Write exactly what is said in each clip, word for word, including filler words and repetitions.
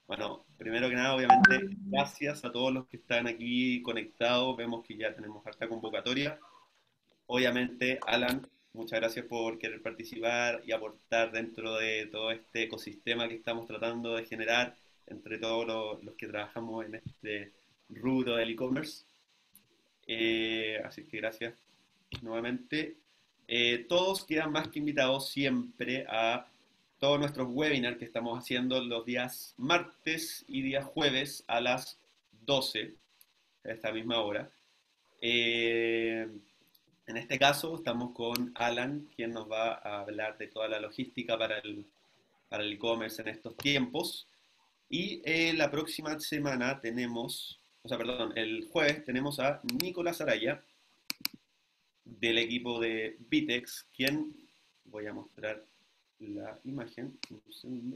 Bueno, primero que nada, obviamente, gracias a todos los que están aquí conectados. Vemos que ya tenemos harta convocatoria. Obviamente, Alan, muchas gracias por querer participar y aportar dentro de todo este ecosistema que estamos tratando de generar entre todos los, los que trabajamos en este rubro del e-commerce. Eh, así que gracias nuevamente. Eh, todos quedan más que invitados siempre a todos nuestros webinars que estamos haciendo los días martes y días jueves a las doce, a esta misma hora. Eh, en este caso estamos con Alan, quien nos va a hablar de toda la logística para el para el e-commerce en estos tiempos. Y eh, la próxima semana tenemos, o sea, perdón, el jueves tenemos a Nicolás Araya, del equipo de Vitex, quien, voy a mostrar la imagen, un segundo,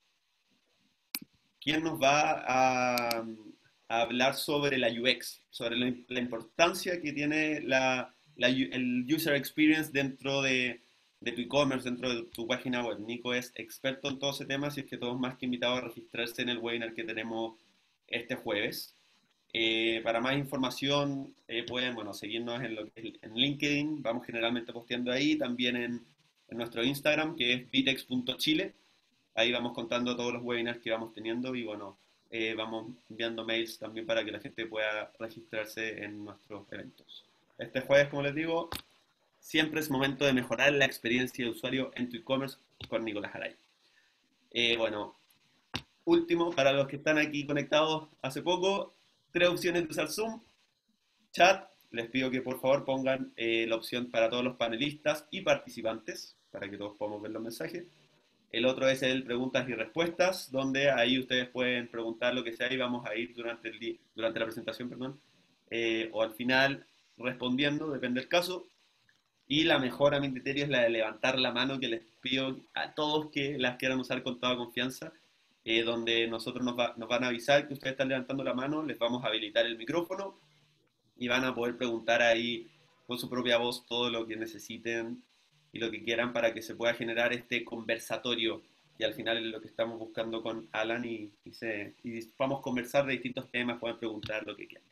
quien nos va a, a hablar sobre la U X, sobre la, la importancia que tiene la, la, el user experience dentro de, de tu e-commerce, dentro de tu página web. Nico es experto en todo ese tema, así es que todos más que invitados a registrarse en el webinar que tenemos este jueves. Eh, para más información eh, pueden bueno, seguirnos en, lo que, en LinkedIn, vamos generalmente posteando ahí, también en, en nuestro Instagram que es vitex punto chile, ahí vamos contando todos los webinars que vamos teniendo y bueno, eh, vamos enviando mails también para que la gente pueda registrarse en nuestros eventos. Este jueves, como les digo, siempre es momento de mejorar la experiencia de usuario en tu e-commerce con Nicolás Aray. Eh, bueno, último, para los que están aquí conectados hace poco, tres opciones de usar Zoom. Chat, les pido que por favor pongan eh, la opción para todos los panelistas y participantes, para que todos podamos ver los mensajes. El otro es el preguntas y respuestas, donde ahí ustedes pueden preguntar lo que sea y vamos a ir durante, el durante la presentación, perdón, eh, o al final respondiendo, depende del caso. Y la mejor a mi criterio es la de levantar la mano, que les pido a todos que las quieran usar con toda confianza, eh, donde nosotros nos, va, nos van a avisar que ustedes están levantando la mano, les vamos a habilitar el micrófono y van a poder preguntar ahí con su propia voz todo lo que necesiten y lo que quieran para que se pueda generar este conversatorio. Y al final es lo que estamos buscando con Alan y, y, se, y vamos a conversar de distintos temas, pueden preguntar lo que quieran.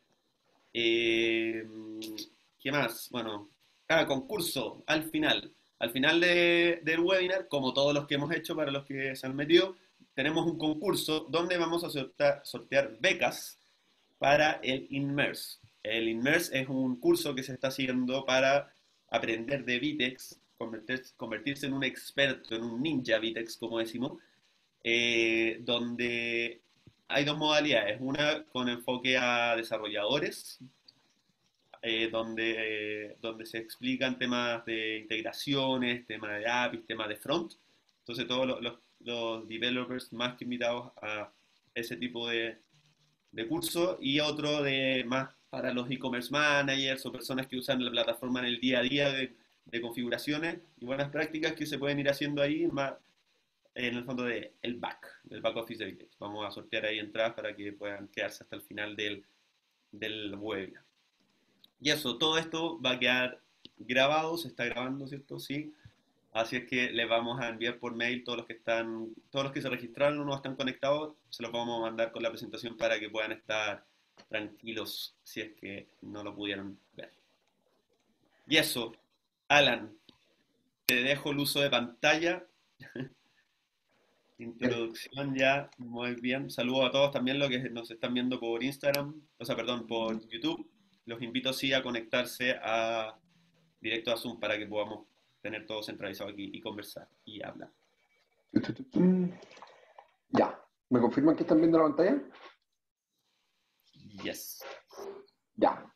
Eh, ¿Qué más? Bueno, cada concurso al final. Al final de, del webinar, como todos los que hemos hecho para los que se han metido, tenemos un concurso donde vamos a sortear, sortear becas para el Inmerse. El Inmerse es un curso que se está haciendo para aprender de Vitex, convertirse, convertirse en un experto, en un ninja Vitex, como decimos, eh, donde hay dos modalidades. Una con enfoque a desarrolladores, eh, donde, eh, donde se explican temas de integraciones, temas de A P Is, temas de front. Entonces todos los, los, los developers más que invitados a ese tipo de, de curso, y otro de más para los e-commerce managers o personas que usan la plataforma en el día a día de, de configuraciones y buenas prácticas que se pueden ir haciendo ahí más en el fondo de el back, del back office de Vitex. Vamos a sortear ahí entradas para que puedan quedarse hasta el final del, del webinar. Y eso, todo esto va a quedar grabado, se está grabando, ¿cierto? Sí. Así es que les vamos a enviar por mail todos los que están, todos los que se registraron o no están conectados, se los vamos a mandar con la presentación para que puedan estar tranquilos si es que no lo pudieron ver. Y eso, Alan, te dejo el uso de pantalla. Bien. Introducción ya, muy bien. Saludos a todos también los que nos están viendo por Instagram, o sea, perdón, por YouTube. Los invito sí a conectarse a directo a Zoom para que podamos tener todo centralizado aquí y conversar y hablar. Ya. ¿Me confirman que están viendo la pantalla? Yes. Ya.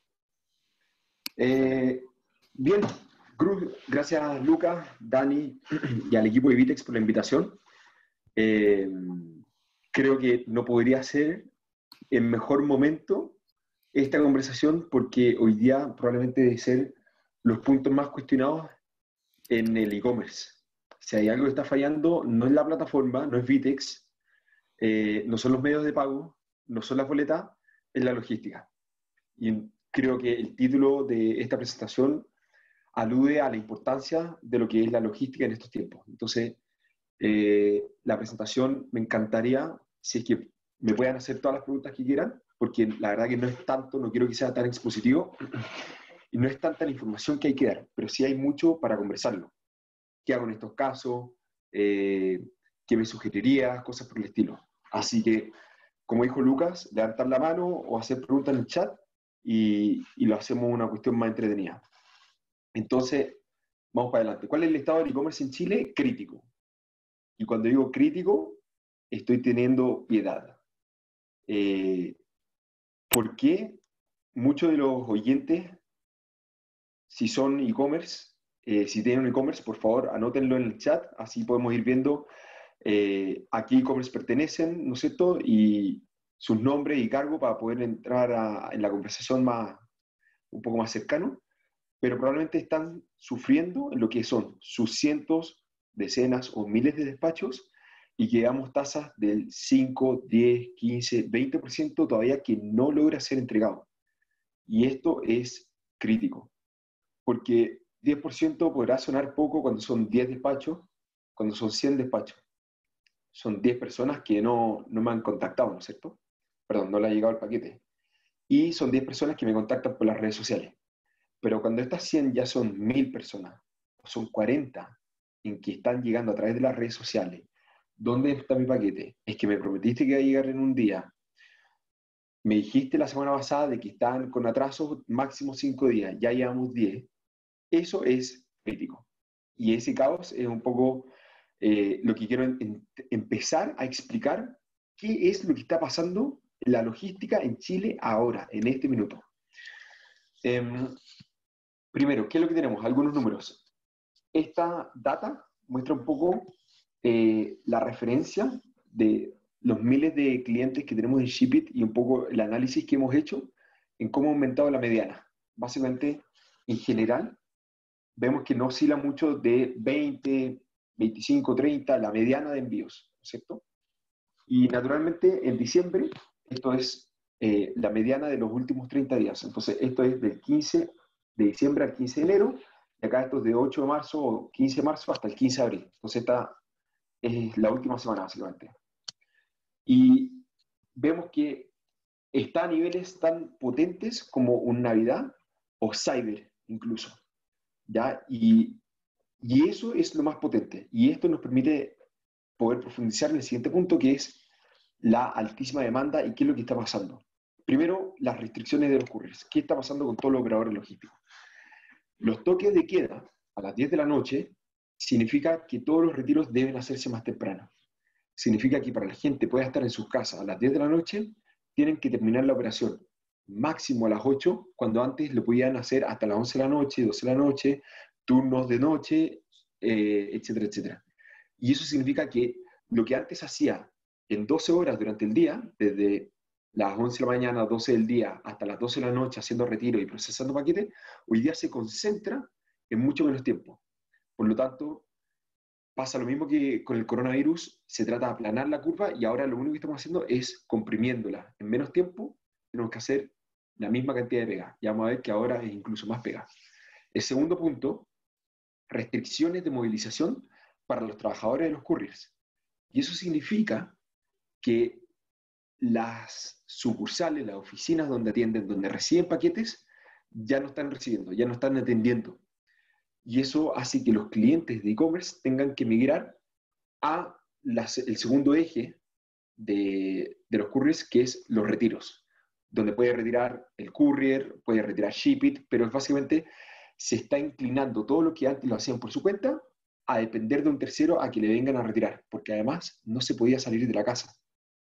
Eh, bien. Gracias, Lucas, Dani y al equipo de Vitex por la invitación. Eh, creo que no podría ser en mejor momento esta conversación porque hoy día probablemente debe ser los puntos más cuestionados en el e-commerce. Si hay algo que está fallando, no es la plataforma, no es Vitex, eh, no son los medios de pago, no son las boletas, es la logística. Y creo que el título de esta presentación alude a la importancia de lo que es la logística en estos tiempos. Entonces, eh, la presentación me encantaría si es que me puedan hacer todas las preguntas que quieran, porque la verdad que no es tanto, no quiero que sea tan expositivo, y no es tanta la información que hay que dar, pero sí hay mucho para conversarlo. ¿Qué hago en estos casos? Eh, ¿Qué me sugerirías? Cosas por el estilo. Así que, como dijo Lucas, levantar la mano o hacer preguntas en el chat y, y lo hacemos una cuestión más entretenida. Entonces, vamos para adelante. ¿Cuál es el estado del e-commerce en Chile? Crítico. Y cuando digo crítico, estoy teniendo piedad. Eh, ¿Por qué muchos de los oyentes, si son e-commerce, eh, si tienen un e-commerce, por favor, anótenlo en el chat, así podemos ir viendo eh, a qué e-commerce pertenecen, ¿no es cierto? Y sus nombres y cargo para poder entrar a, en la conversación más, un poco más cercano, pero probablemente están sufriendo en lo que son sus cientos, decenas o miles de despachos y que damos tasas del cinco, diez, quince, veinte por ciento todavía que no logra ser entregado. Y esto es crítico, porque diez por ciento podrá sonar poco cuando son diez despachos, cuando son cien despachos. Son diez personas que no, no me han contactado, ¿no es cierto? Perdón, no le ha llegado el paquete. Y son diez personas que me contactan por las redes sociales. Pero cuando estas cien ya son mil personas, o son cuarenta, en que están llegando a través de las redes sociales, ¿dónde está mi paquete? Es que me prometiste que iba a llegar en un día. Me dijiste la semana pasada de que están con atrasos máximo cinco días, ya llevamos diez. Eso es crítico. Y ese caos es un poco eh, lo que quiero en, en, empezar a explicar qué es lo que está pasando en la logística en Chile ahora, en este minuto. Eh, primero, ¿qué es lo que tenemos? Algunos números. Esta data muestra un poco eh, la referencia de los miles de clientes que tenemos en Shipit y un poco el análisis que hemos hecho en cómo ha aumentado la mediana. Básicamente, en general, vemos que no oscila mucho de veinte, veinticinco, treinta, la mediana de envíos, ¿cierto? Y naturalmente en diciembre, esto es eh, la mediana de los últimos treinta días. Entonces, esto es del quince de diciembre al quince de enero, y acá esto es de ocho de marzo o quince de marzo hasta el quince de abril. Entonces, esta es la última semana, básicamente. Y vemos que está a niveles tan potentes como un Navidad o Cyber, incluso. ¿Ya? Y, y eso es lo más potente. Y esto nos permite poder profundizar en el siguiente punto, que es la altísima demanda y qué es lo que está pasando. Primero, las restricciones de los couriers. ¿Qué está pasando con todos los operadores logísticos? Los toques de queda a las diez de la noche significa que todos los retiros deben hacerse más temprano. Significa que para la gente pueda estar en sus casas a las diez de la noche, tienen que terminar la operación máximo a las ocho, cuando antes lo podían hacer hasta las once de la noche, doce de la noche, turnos de noche, eh, etcétera, etcétera. Y eso significa que lo que antes hacía en doce horas durante el día, desde las once de la mañana, doce del día, hasta las doce de la noche haciendo retiro y procesando paquetes, hoy día se concentra en mucho menos tiempo. Por lo tanto, pasa lo mismo que con el coronavirus, se trata de aplanar la curva y ahora lo único que estamos haciendo es comprimiéndola. En menos tiempo tenemos que hacer la misma cantidad de pega. Ya vamos a ver que ahora es incluso más pega. El segundo punto, restricciones de movilización para los trabajadores de los couriers. Y eso significa que las sucursales, las oficinas donde atienden, donde reciben paquetes, ya no están recibiendo, ya no están atendiendo. Y eso hace que los clientes de e-commerce tengan que migrar a las, el segundo eje de, de los couriers, que es los retiros, donde puede retirar el courier, puede retirar Shipit, pero básicamente se está inclinando todo lo que antes lo hacían por su cuenta a depender de un tercero a que le vengan a retirar, porque además no se podía salir de la casa.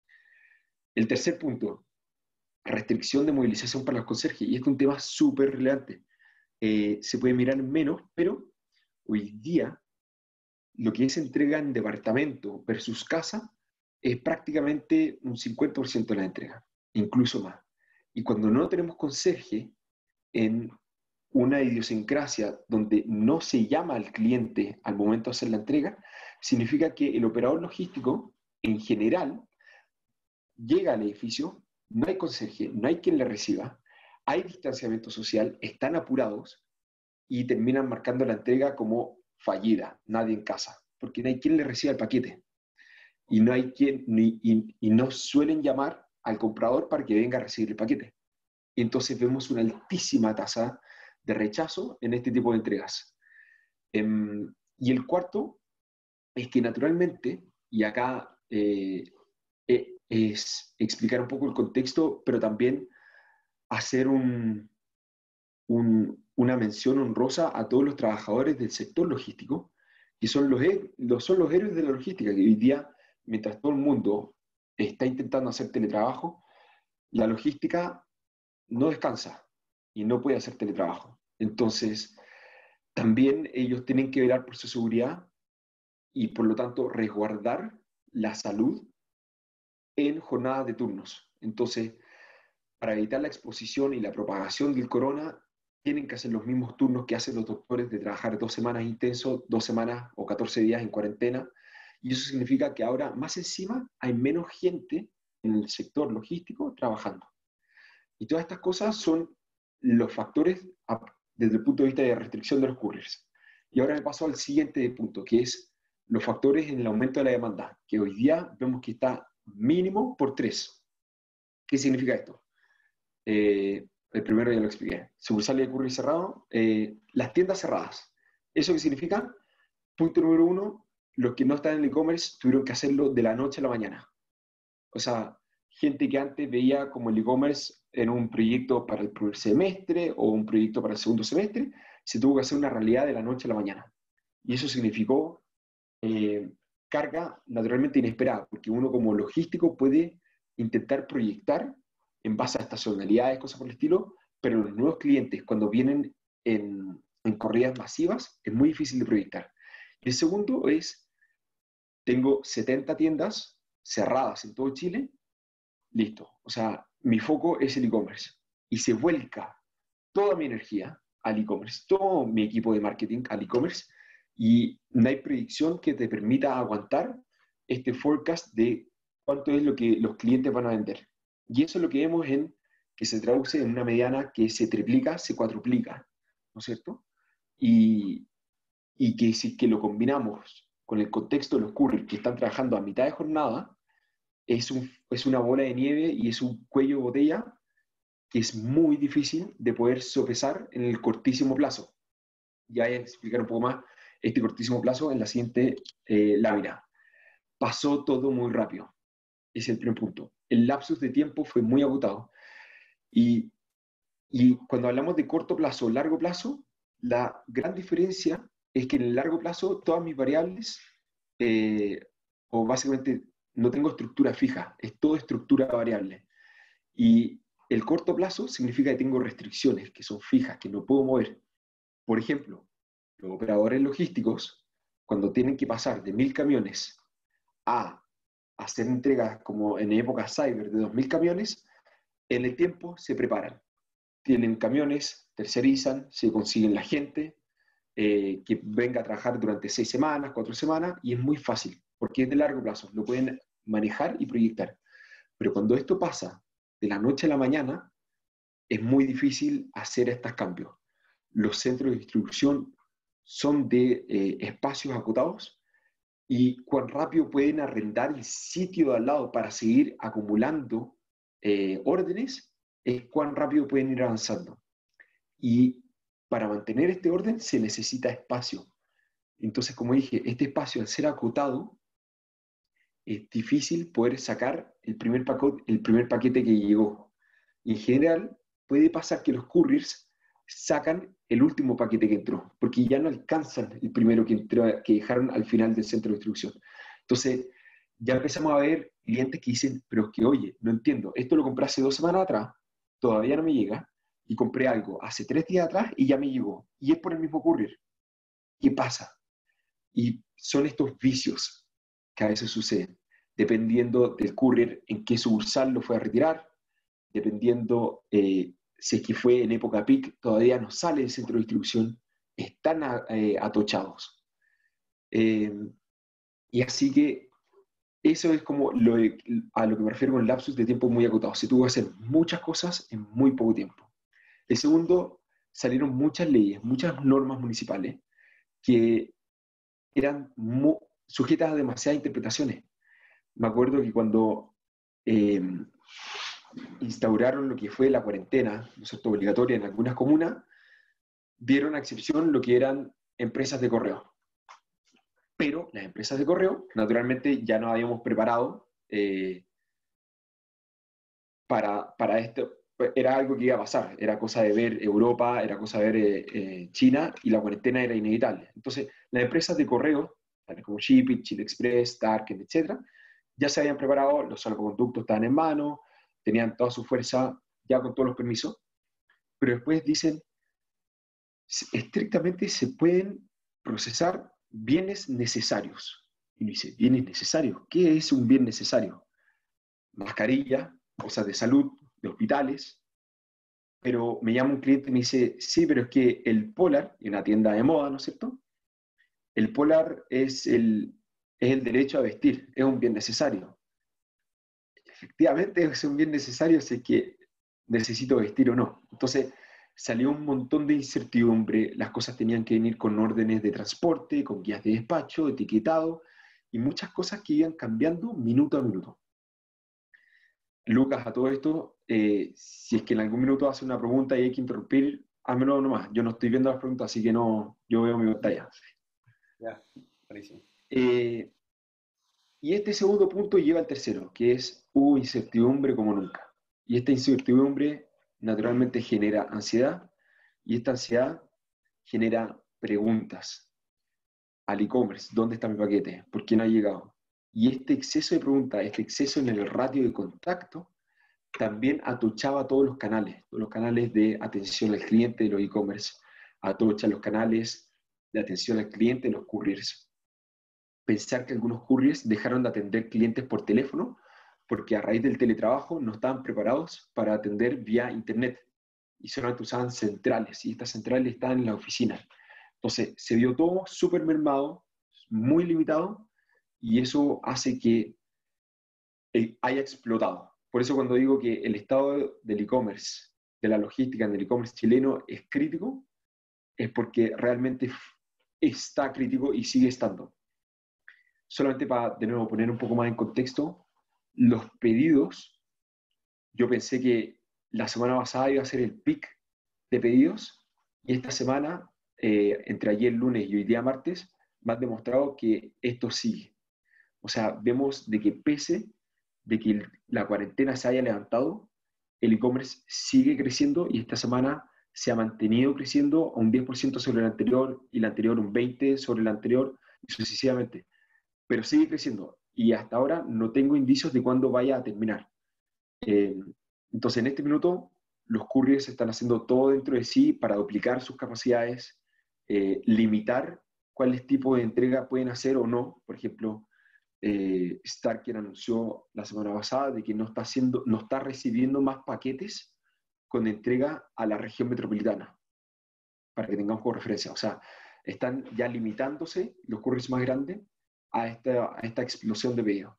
El tercer punto, restricción de movilización para los conserjes, y este es un tema súper relevante. Eh, se puede mirar menos, pero hoy día lo que es entrega en departamento versus casa es prácticamente un cincuenta por ciento de la entrega, incluso más. Y cuando no tenemos conserje en una idiosincrasia donde no se llama al cliente al momento de hacer la entrega, significa que el operador logístico, en general, llega al edificio, no hay conserje, no hay quien le reciba, hay distanciamiento social, están apurados y terminan marcando la entrega como fallida, nadie en casa, porque no hay quien le reciba el paquete. y no hay quien, ni, y, y no suelen llamar al comprador para que venga a recibir el paquete. Y entonces vemos una altísima tasa de rechazo en este tipo de entregas. Um, y el cuarto es que naturalmente, y acá eh, es explicar un poco el contexto, pero también hacer un, un, una mención honrosa a todos los trabajadores del sector logístico, que son los, los, son los héroes de la logística, que hoy día, mientras todo el mundo está intentando hacer teletrabajo, la logística no descansa y no puede hacer teletrabajo. Entonces, también ellos tienen que velar por su seguridad y, por lo tanto, resguardar la salud en jornadas de turnos. Entonces, para evitar la exposición y la propagación del corona, tienen que hacer los mismos turnos que hacen los doctores de trabajar dos semanas intensos, dos semanas o catorce días en cuarentena. Y eso significa que ahora, más encima, hay menos gente en el sector logístico trabajando. Y todas estas cosas son los factores a, desde el punto de vista de restricción de los couriers. Y ahora me paso al siguiente punto, que es los factores en el aumento de la demanda, que hoy día vemos que está mínimo por tres. ¿Qué significa esto? Eh, el primero ya lo expliqué. Sucursal de courier cerrado, eh, las tiendas cerradas. ¿Eso qué significa? Punto número uno, los que no están en el e-commerce tuvieron que hacerlo de la noche a la mañana. O sea, gente que antes veía como el e-commerce en un proyecto para el primer semestre o un proyecto para el segundo semestre, se tuvo que hacer una realidad de la noche a la mañana. Y eso significó eh, carga naturalmente inesperada, porque uno como logístico puede intentar proyectar en base a estacionalidades, cosas por el estilo, pero los nuevos clientes cuando vienen en, en corridas masivas es muy difícil de proyectar. Y el segundo es, tengo setenta tiendas cerradas en todo Chile, listo. O sea, mi foco es el e-commerce y se vuelca toda mi energía al e-commerce, todo mi equipo de marketing al e-commerce, y no hay predicción que te permita aguantar este forecast de cuánto es lo que los clientes van a vender. Y eso es lo que vemos en que se traduce en una mediana que se triplica, se cuatruplica, ¿no es cierto? Y, y que si que lo combinamos con el contexto de los couriers que están trabajando a mitad de jornada, es, un, es una bola de nieve y es un cuello de botella que es muy difícil de poder sopesar en el cortísimo plazo. Ya voy a explicar un poco más este cortísimo plazo en la siguiente eh, lámina. Pasó todo muy rápido. Ese es el primer punto. El lapsus de tiempo fue muy agotado. Y, y cuando hablamos de corto plazo o largo plazo, la gran diferencia es que en el largo plazo todas mis variables, eh, o básicamente no tengo estructura fija, es todo estructura variable. Y el corto plazo significa que tengo restricciones que son fijas, que no puedo mover. Por ejemplo, los operadores logísticos, cuando tienen que pasar de mil camiones a hacer entregas como en época cyber de dos mil camiones, en el tiempo se preparan. Tienen camiones, tercerizan, se consiguen la gente eh, que venga a trabajar durante seis semanas, cuatro semanas, y es muy fácil, porque es de largo plazo, lo pueden manejar y proyectar. Pero cuando esto pasa de la noche a la mañana, es muy difícil hacer estos cambios. Los centros de distribución son de eh, espacios acotados y cuán rápido pueden arrendar el sitio de al lado para seguir acumulando eh, órdenes, es cuán rápido pueden ir avanzando. Y para mantener este orden se necesita espacio. Entonces, como dije, este espacio al ser acotado, es difícil poder sacar el primer, paco- el primer paquete que llegó. Y en general, puede pasar que los couriers sacan el último paquete que entró, porque ya no alcanzan el primero que, entró, que dejaron al final del centro de distribución. Entonces, ya empezamos a ver clientes que dicen, pero es que, oye, no entiendo, esto lo compré hace dos semanas atrás, todavía no me llega, y compré algo hace tres días atrás y ya me llegó, y es por el mismo courier. ¿Qué pasa? Y son estos vicios que a veces suceden, dependiendo del courier en qué sucursal lo fue a retirar, dependiendo eh, si es que fue en época peak, todavía no sale del centro de distribución, están a, eh, atochados. Eh, y así que eso es como lo, a lo que me refiero con lapsus de tiempo muy acotado. Se tuvo que hacer muchas cosas en muy poco tiempo. El segundo, salieron muchas leyes, muchas normas municipales que eran muy, sujetas a demasiadas interpretaciones. me acuerdo que cuando eh, instauraron lo que fue la cuarentena, ¿no es cierto?, obligatoria en algunas comunas, dieron a excepción lo que eran empresas de correo. Pero las empresas de correo, naturalmente, ya nos habíamos preparado eh, para, para esto. Era algo que iba a pasar, era cosa de ver Europa, era cosa de ver eh, eh, China, y la cuarentena era inevitable. Entonces, las empresas de correo, tales como Shipit, Chile Express, Target, etcétera, ya se habían preparado, los salvoconductos estaban en mano, tenían toda su fuerza ya con todos los permisos, pero después dicen, estrictamente se pueden procesar bienes necesarios. Y uno dice, ¿bienes necesarios? ¿Qué es un bien necesario? Mascarilla, cosas de salud, de hospitales. Pero me llama un cliente y me dice, sí, pero es que el Polar, en una tienda de moda, ¿no es cierto? El Polar es el, es el derecho a vestir, es un bien necesario. Efectivamente es un bien necesario si es que necesito vestir o no. Entonces salió un montón de incertidumbre, las cosas tenían que venir con órdenes de transporte, con guías de despacho, etiquetado, y muchas cosas que iban cambiando minuto a minuto. Lucas, a todo esto, eh, si es que en algún minuto hace una pregunta y hay que interrumpir, házmelo nomás. Yo no estoy viendo las preguntas, así que no, yo veo mi pantalla. Ya, buenísimo. Eh, y este segundo punto lleva al tercero, que es hubo incertidumbre como nunca. Y esta incertidumbre naturalmente genera ansiedad, y esta ansiedad genera preguntas al e-commerce. ¿Dónde está mi paquete? ¿Por qué no ha llegado? Y este exceso de preguntas, este exceso en el ratio de contacto, también atochaba todos los canales, todos los canales de atención al cliente de los e-commerce, atocha los canales de atención al cliente de los couriers. Pensar que algunos couriers dejaron de atender clientes por teléfono porque a raíz del teletrabajo no estaban preparados para atender vía internet y solamente usaban centrales, y estas centrales estaban en la oficina. Entonces se vio todo súper mermado, muy limitado, y eso hace que haya explotado. Por eso cuando digo que el estado del e-commerce, de la logística en el e-commerce chileno es crítico, es porque realmente está crítico y sigue estando. Solamente para, de nuevo, poner un poco más en contexto, los pedidos, yo pensé que la semana pasada iba a ser el pic de pedidos, y esta semana, eh, entre ayer lunes y hoy día martes, me han demostrado que esto sigue. O sea, vemos de que pese de que la cuarentena se haya levantado, el e-commerce sigue creciendo, y esta semana se ha mantenido creciendo a un diez por ciento sobre el anterior, y la anterior un veinte por ciento sobre el anterior, y sucesivamente. Pero sigue creciendo, y hasta ahora no tengo indicios de cuándo vaya a terminar. Eh, entonces, en este minuto, los couriers están haciendo todo dentro de sí para duplicar sus capacidades, eh, limitar cuáles tipos de entrega pueden hacer o no. Por ejemplo, eh, Starken anunció la semana pasada de que no está, haciendo, no está recibiendo más paquetes con entrega a la región metropolitana, para que tengamos como referencia. O sea, están ya limitándose los couriers más grandes a esta, a esta explosión de pedidos.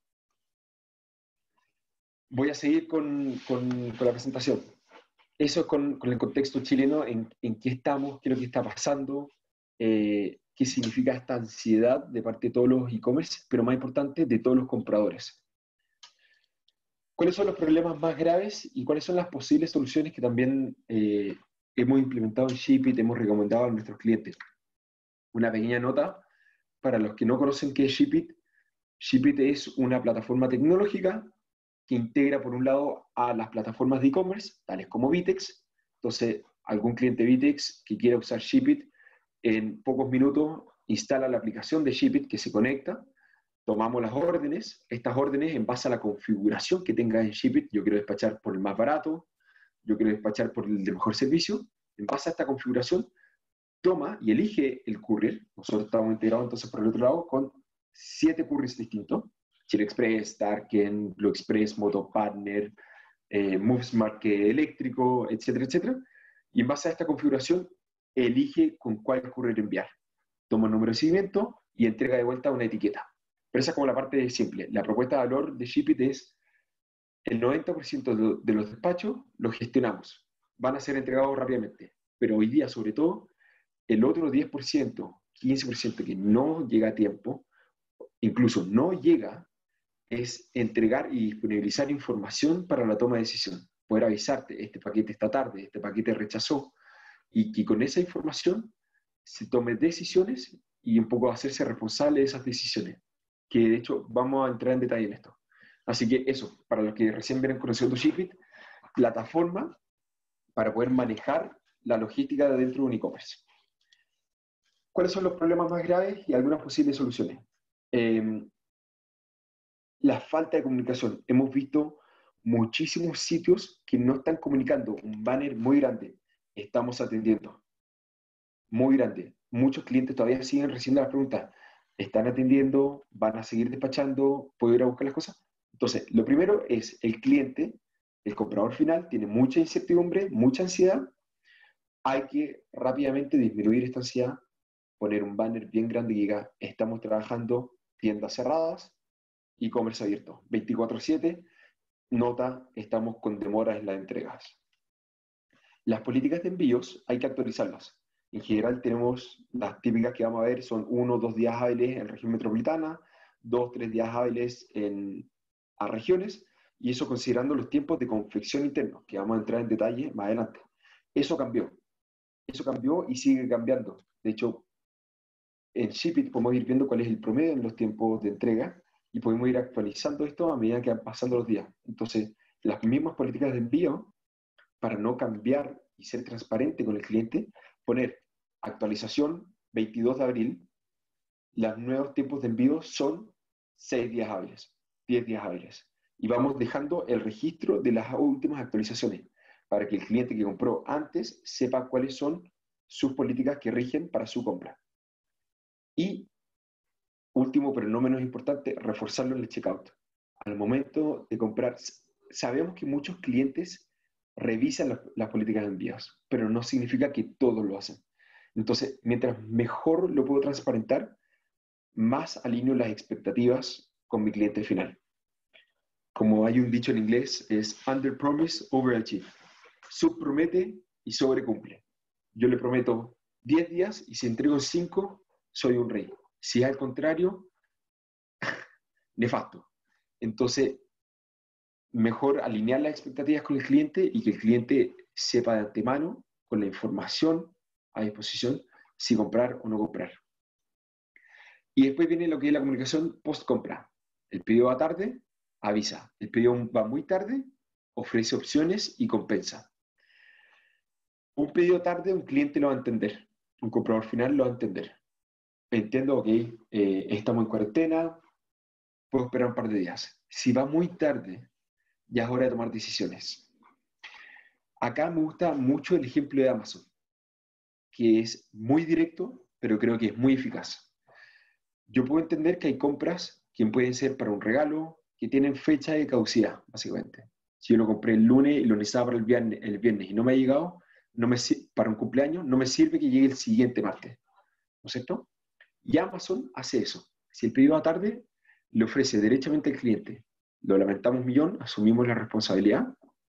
Voy a seguir con, con, con la presentación. Eso es con, con el contexto chileno, en, en qué estamos, qué es lo que está pasando, eh, qué significa esta ansiedad de parte de todos los e-commerce, pero más importante, de todos los compradores. ¿Cuáles son los problemas más graves y cuáles son las posibles soluciones que también eh, hemos implementado en Shipit, hemos recomendado a nuestros clientes? Una pequeña nota para los que no conocen qué es Shipit. Shipit es una plataforma tecnológica que integra, por un lado, a las plataformas de e-commerce, tales como Vitex. Entonces, algún cliente Vitex que quiera usar Shipit, en pocos minutos instala la aplicación de Shipit, que se conecta, tomamos las órdenes, estas órdenes en base a la configuración que tenga en Shipit, yo quiero despachar por el más barato, yo quiero despachar por el de mejor servicio, en base a esta configuración, toma y elige el courier. Nosotros estamos integrados entonces por el otro lado con siete couriers distintos: Chile Express, Tarken, Blue Express, Motopartner, eh, MoveSmart, que eléctrico, etcétera, etcétera. Y en base a esta configuración, elige con cuál courier enviar. Toma el número de seguimiento y entrega de vuelta una etiqueta. Pero esa es como la parte simple. La propuesta de valor de Shipit es el noventa por ciento de los despachos los gestionamos. Van a ser entregados rápidamente. Pero hoy día, sobre todo, el otro diez por ciento, quince por ciento que no llega a tiempo, incluso no llega, es entregar y disponibilizar información para la toma de decisión. Poder avisarte, este paquete está tarde, este paquete rechazó, y que con esa información se tomen decisiones y un poco hacerse responsable de esas decisiones, que de hecho vamos a entrar en detalle en esto. Así que eso, para los que recién vienen conociendo Shipit, plataforma para poder manejar la logística de dentro de un e-commerce. ¿Cuáles son los problemas más graves y algunas posibles soluciones? Eh, la falta de comunicación. Hemos visto muchísimos sitios que no están comunicando. Un banner muy grande. Estamos atendiendo. Muy grande. Muchos clientes todavía siguen recibiendo las preguntas. ¿Están atendiendo? ¿Van a seguir despachando? ¿Puedo ir a buscar las cosas? Entonces, lo primero es el cliente, el comprador final, tiene mucha incertidumbre, mucha ansiedad. Hay que rápidamente disminuir esta ansiedad, poner un banner bien grande que diga, estamos trabajando tiendas cerradas, e-commerce abierto, veinticuatro siete, nota, estamos con demoras en las entregas. Las políticas de envíos hay que actualizarlas. En general tenemos las típicas que vamos a ver, son uno o dos días hábiles en región metropolitana, dos, tres días hábiles en, a regiones, y eso considerando los tiempos de confección internos, que vamos a entrar en detalle más adelante. Eso cambió. Eso cambió y sigue cambiando. De hecho, en Shipit podemos ir viendo cuál es el promedio en los tiempos de entrega y podemos ir actualizando esto a medida que van pasando los días. Entonces, las mismas políticas de envío, para no cambiar y ser transparente con el cliente, poner actualización veintidós de abril, los nuevos tiempos de envío son seis días hábiles, diez días hábiles. Y vamos dejando el registro de las últimas actualizaciones para que el cliente que compró antes sepa cuáles son sus políticas que rigen para su compra. Y último, pero no menos importante, reforzarlo en el checkout. Al momento de comprar, sabemos que muchos clientes revisan las, las políticas de envíos, pero no significa que todos lo hacen. Entonces, mientras mejor lo puedo transparentar, más alineo las expectativas con mi cliente final. Como hay un dicho en inglés, es under promise, over achieve. Subpromete y sobrecumple. Yo le prometo diez días y si entrego en cinco, soy un rey. Si es al contrario, nefasto. Entonces, mejor alinear las expectativas con el cliente y que el cliente sepa de antemano, con la información a disposición, si comprar o no comprar. Y después viene lo que es la comunicación post-compra. El pedido va tarde, avisa. El pedido va muy tarde, ofrece opciones y compensa. Un pedido tarde, un cliente lo va a entender. Un comprador final lo va a entender. Entiendo, ok, eh, estamos en cuarentena, puedo esperar un par de días. Si va muy tarde, ya es hora de tomar decisiones. Acá me gusta mucho el ejemplo de Amazon, que es muy directo, pero creo que es muy eficaz. Yo puedo entender que hay compras que pueden ser para un regalo, que tienen fecha de caducidad, básicamente. Si yo lo compré el lunes y lo necesitaba para el viernes, el viernes y no me ha llegado, no me, para un cumpleaños, no me sirve que llegue el siguiente martes. ¿No es cierto? Y Amazon hace eso. Si el pedido va tarde, le ofrece derechamente al cliente. Lo lamentamos millón, asumimos la responsabilidad.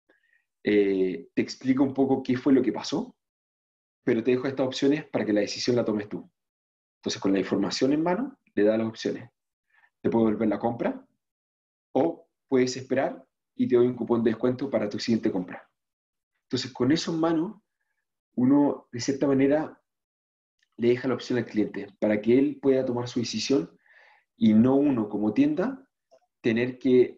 Eh, te explico un poco qué fue lo que pasó, pero te dejo estas opciones para que la decisión la tomes tú. Entonces, con la información en mano, le da las opciones. Te puedo devolver la compra o puedes esperar y te doy un cupón de descuento para tu siguiente compra. Entonces, con eso en mano, uno, de cierta manera, le deja la opción al cliente para que él pueda tomar su decisión y no uno, como tienda, tener que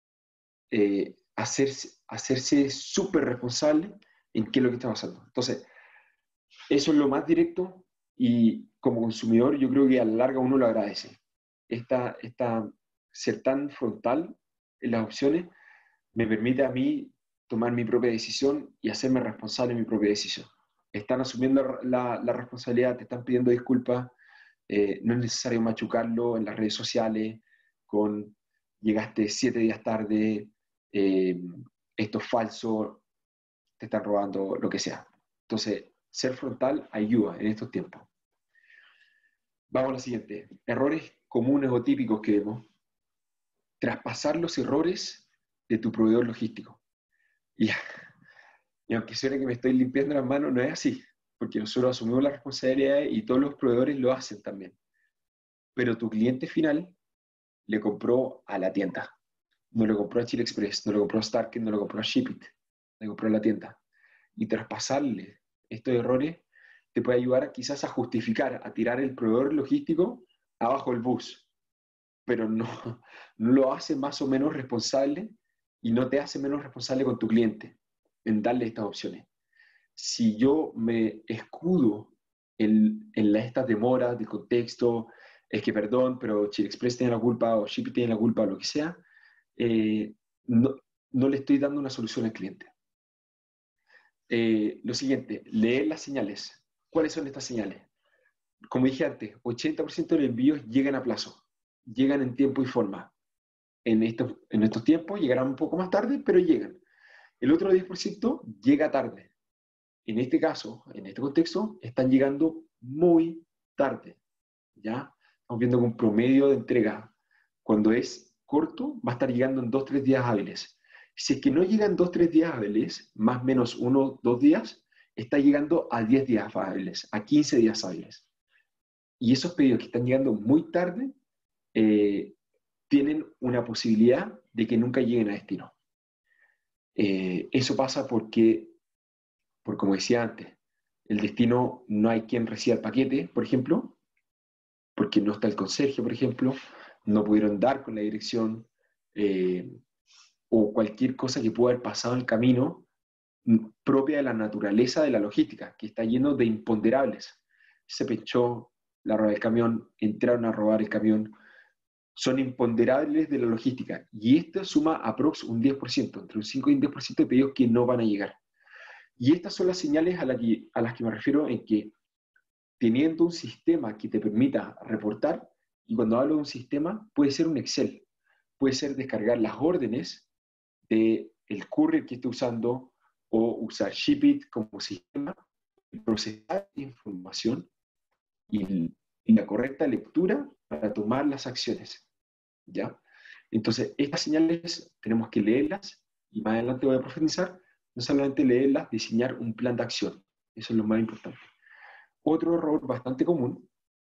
eh, hacerse hacerse súper responsable en qué es lo que está pasando. Entonces, eso es lo más directo y como consumidor yo creo que a la larga uno lo agradece. Esta, esta, ser tan frontal en las opciones me permite a mí tomar mi propia decisión y hacerme responsable de mi propia decisión. Están asumiendo la, la responsabilidad, te están pidiendo disculpas, eh, no es necesario machucarlo en las redes sociales con llegaste siete días tarde, eh, esto es falso, te están robando, lo que sea. Entonces, ser frontal ayuda en estos tiempos. Vamos a la siguiente. Errores comunes o típicos que vemos. Traspasar los errores de tu proveedor logístico. Y, y aunque suene que me estoy limpiando las manos, no es así, porque nosotros asumimos la responsabilidad y todos los proveedores lo hacen también. Pero tu cliente final le compró a la tienda. No le compró a Chile Express, no le compró a Starken, no le compró a Shipit, le compró a la tienda. Y traspasarle estos errores te puede ayudar quizás a justificar, a tirar el proveedor logístico abajo del bus, pero no, no lo hace más o menos responsable y no te hace menos responsable con tu cliente en darle estas opciones. Si yo me escudo en, en la, estas demoras de contexto, es que perdón, pero Chile Express tiene la culpa o Shipit tiene la culpa o lo que sea, eh, no, no le estoy dando una solución al cliente. Eh, lo siguiente, leer las señales. ¿Cuáles son estas señales? Como dije antes, ochenta por ciento de los envíos llegan a plazo, llegan en tiempo y forma. En estos, en estos tiempos llegarán un poco más tarde, pero llegan. El otro diez por ciento llega tarde. En este caso, en este contexto, están llegando muy tarde. ¿Ya? Estamos viendo que un promedio de entrega, cuando es corto, va a estar llegando en dos o tres días hábiles. Si es que no llega en dos o tres días hábiles, más o menos uno o dos días, está llegando a diez días hábiles, a quince días hábiles. Y esos pedidos que están llegando muy tarde eh, tienen una posibilidad de que nunca lleguen a destino. Eh, eso pasa porque, por como decía antes, el destino no hay quien reciba el paquete, por ejemplo, porque no está el conserje, por ejemplo, no pudieron dar con la dirección, eh, o cualquier cosa que pueda haber pasado en el camino propia de la naturaleza de la logística, que está lleno de imponderables. Se pinchó la rueda del camión, entraron a robar el camión, son imponderables de la logística, y esto suma aprox un diez por ciento, entre un cinco y un diez por ciento de pedidos que no van a llegar. Y estas son las señales a, la que, a las que me refiero, en que teniendo un sistema que te permita reportar, y cuando hablo de un sistema, puede ser un Excel, puede ser descargar las órdenes del courier que esté usando, o usar Shipit como sistema, procesar información y, y la correcta lectura para tomar las acciones. ¿Ya? Entonces, estas señales tenemos que leerlas, y más adelante voy a profundizar, no solamente leerlas, diseñar un plan de acción. Eso es lo más importante. Otro error bastante común,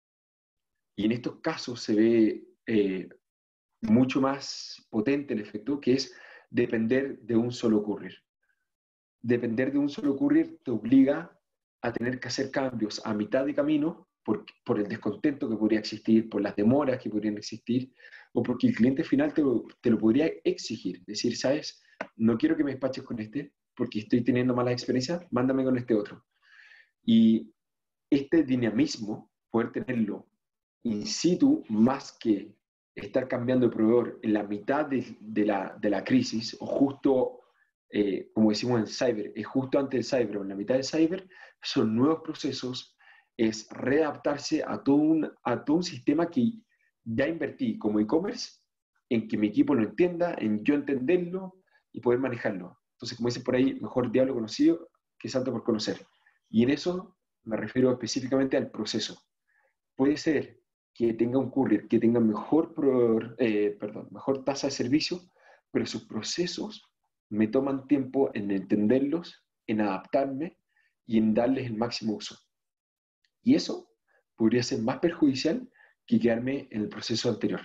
y en estos casos se ve eh, mucho más potente el efecto, que es depender de un solo courier. Depender de un solo courier te obliga a tener que hacer cambios a mitad de camino por, por el descontento que podría existir, por las demoras que podrían existir, o porque el cliente final te lo, te lo podría exigir. Decir, ¿sabes? No quiero que me despaches con este, porque estoy teniendo malas experiencias, mándame con este otro. Y este dinamismo, poder tenerlo in situ, más que estar cambiando de proveedor en la mitad de, de, la, de la crisis, o justo, eh, como decimos en cyber, es justo antes del cyber o en la mitad del cyber, son nuevos procesos, es readaptarse a todo un, a todo un sistema que ya invertí como e-commerce, en que mi equipo lo entienda, en yo entenderlo y poder manejarlo. Entonces, como dicen por ahí, mejor diablo conocido que santo por conocer. Y en eso me refiero específicamente al proceso. Puede ser que tenga un courier que tenga mejor, proveedor, eh, perdón, mejor tasa de servicio, pero sus procesos me toman tiempo en entenderlos, en adaptarme y en darles el máximo uso. Y eso podría ser más perjudicial que quedarme en el proceso anterior.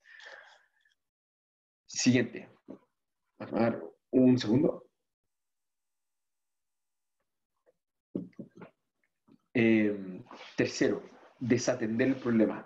Siguiente. Vamos a dar un segundo. Eh, tercero, desatender el problema.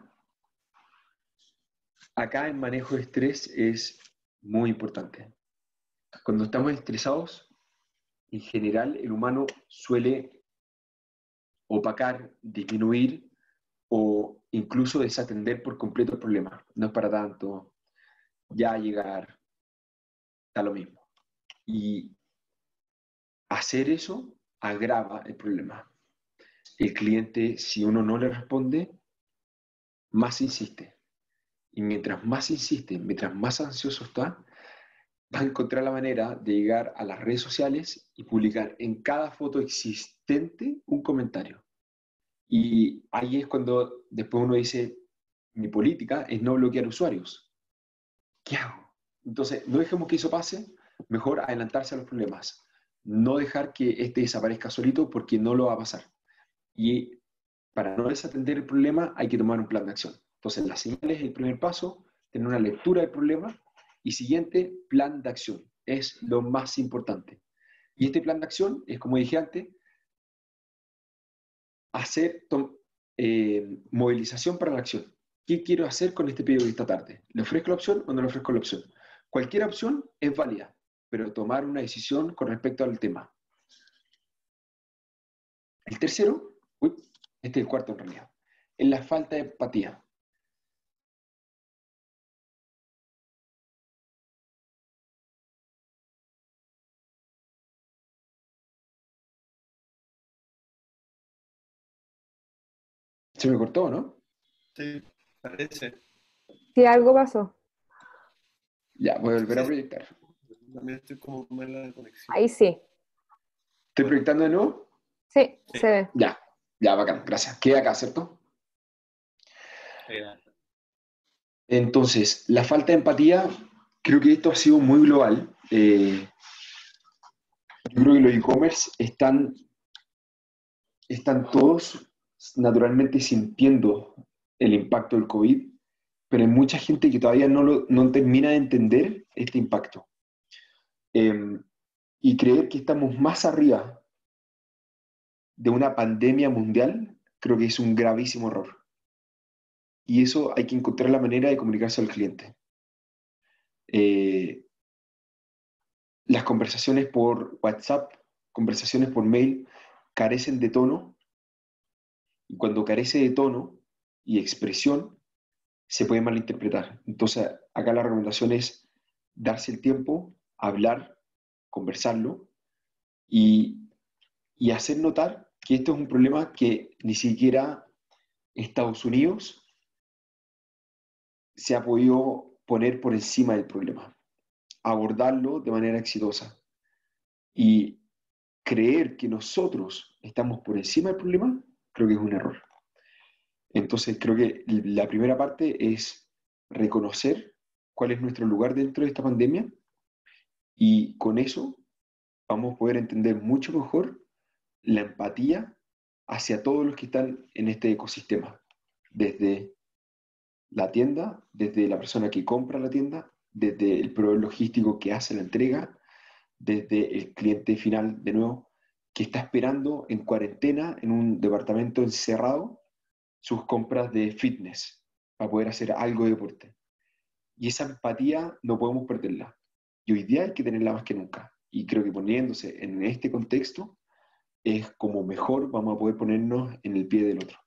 Acá el manejo de estrés es muy importante. Cuando estamos estresados, en general el humano suele opacar, disminuir o incluso desatender por completo el problema. No es para tanto, ya llegar, da lo mismo. Y hacer eso agrava el problema. El cliente, si uno no le responde, más insiste. Y mientras más insiste, mientras más ansioso está, va a encontrar la manera de llegar a las redes sociales y publicar en cada foto existente un comentario. Y ahí es cuando después uno dice, mi política es no bloquear usuarios. ¿Qué hago? Entonces, no dejemos que eso pase, mejor adelantarse a los problemas. No dejar que este desaparezca solito, porque no lo va a pasar. Y para no desatender el problema hay que tomar un plan de acción. Entonces, las señales es el primer paso, tener una lectura del problema y siguiente, plan de acción. Es lo más importante. Y este plan de acción es, como dije antes, hacer eh, movilización para la acción. ¿Qué quiero hacer con este pedido de esta tarde? ¿Le ofrezco la opción o no le ofrezco la opción? Cualquier opción es válida, pero tomar una decisión con respecto al tema. El tercero, uy, este es el cuarto en realidad, es la falta de empatía. Se me cortó, ¿no? Sí, parece. Sí, algo pasó. Ya, voy a volver Sí, a proyectar. también estoy como mala de conexión. Ahí sí. ¿Estoy Bueno. proyectando de nuevo? Sí, Sí. se ve. Ya, ya, bacán, gracias. Queda acá, ¿cierto? Eh, Entonces, la falta de empatía, creo que esto ha sido muy global. Eh, yo creo que los e-commerce están, están todos naturalmente sintiendo el impacto del COVID, pero hay mucha gente que todavía no, lo, no termina de entender este impacto. Eh, y creer que estamos más arriba de una pandemia mundial, creo que es un gravísimo error. Y eso hay que encontrar la manera de comunicarse al cliente. Eh, las conversaciones por WhatsApp, conversaciones por mail, carecen de tono, y cuando carece de tono y expresión, se puede malinterpretar. Entonces, acá la recomendación es darse el tiempo, hablar, conversarlo y, y hacer notar que esto es un problema que ni siquiera Estados Unidos se ha podido poner por encima del problema, abordarlo de manera exitosa. Y creer que nosotros estamos por encima del problema, creo que es un error. Entonces, creo que la primera parte es reconocer cuál es nuestro lugar dentro de esta pandemia y con eso vamos a poder entender mucho mejor la empatía hacia todos los que están en este ecosistema, desde la tienda, desde la persona que compra la tienda, desde el proveedor logístico que hace la entrega, desde el cliente final, de nuevo, que está esperando en cuarentena, en un departamento encerrado, sus compras de fitness para poder hacer algo de deporte. Y esa empatía no podemos perderla. Y hoy día hay que tenerla más que nunca. Y creo que poniéndose en este contexto es como mejor vamos a poder ponernos en el pie del otro.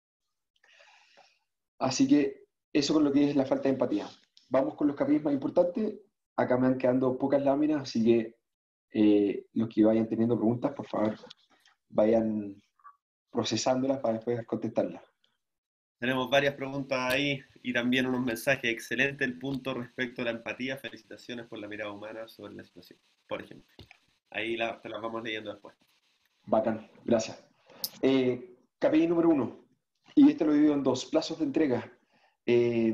Así que eso con lo que es la falta de empatía. Vamos con los K P Is más importantes. Acá me han quedando pocas láminas, así que eh, los que vayan teniendo preguntas, por favor, vayan procesándolas para después contestarlas. Tenemos varias preguntas ahí y también unos mensajes. Excelente el punto respecto a la empatía. Felicitaciones por la mirada humana sobre la situación, por ejemplo. Ahí la, te las vamos leyendo después. Bacán, gracias. Eh, K P I número uno, y este lo divido en dos, plazos de entrega. Eh,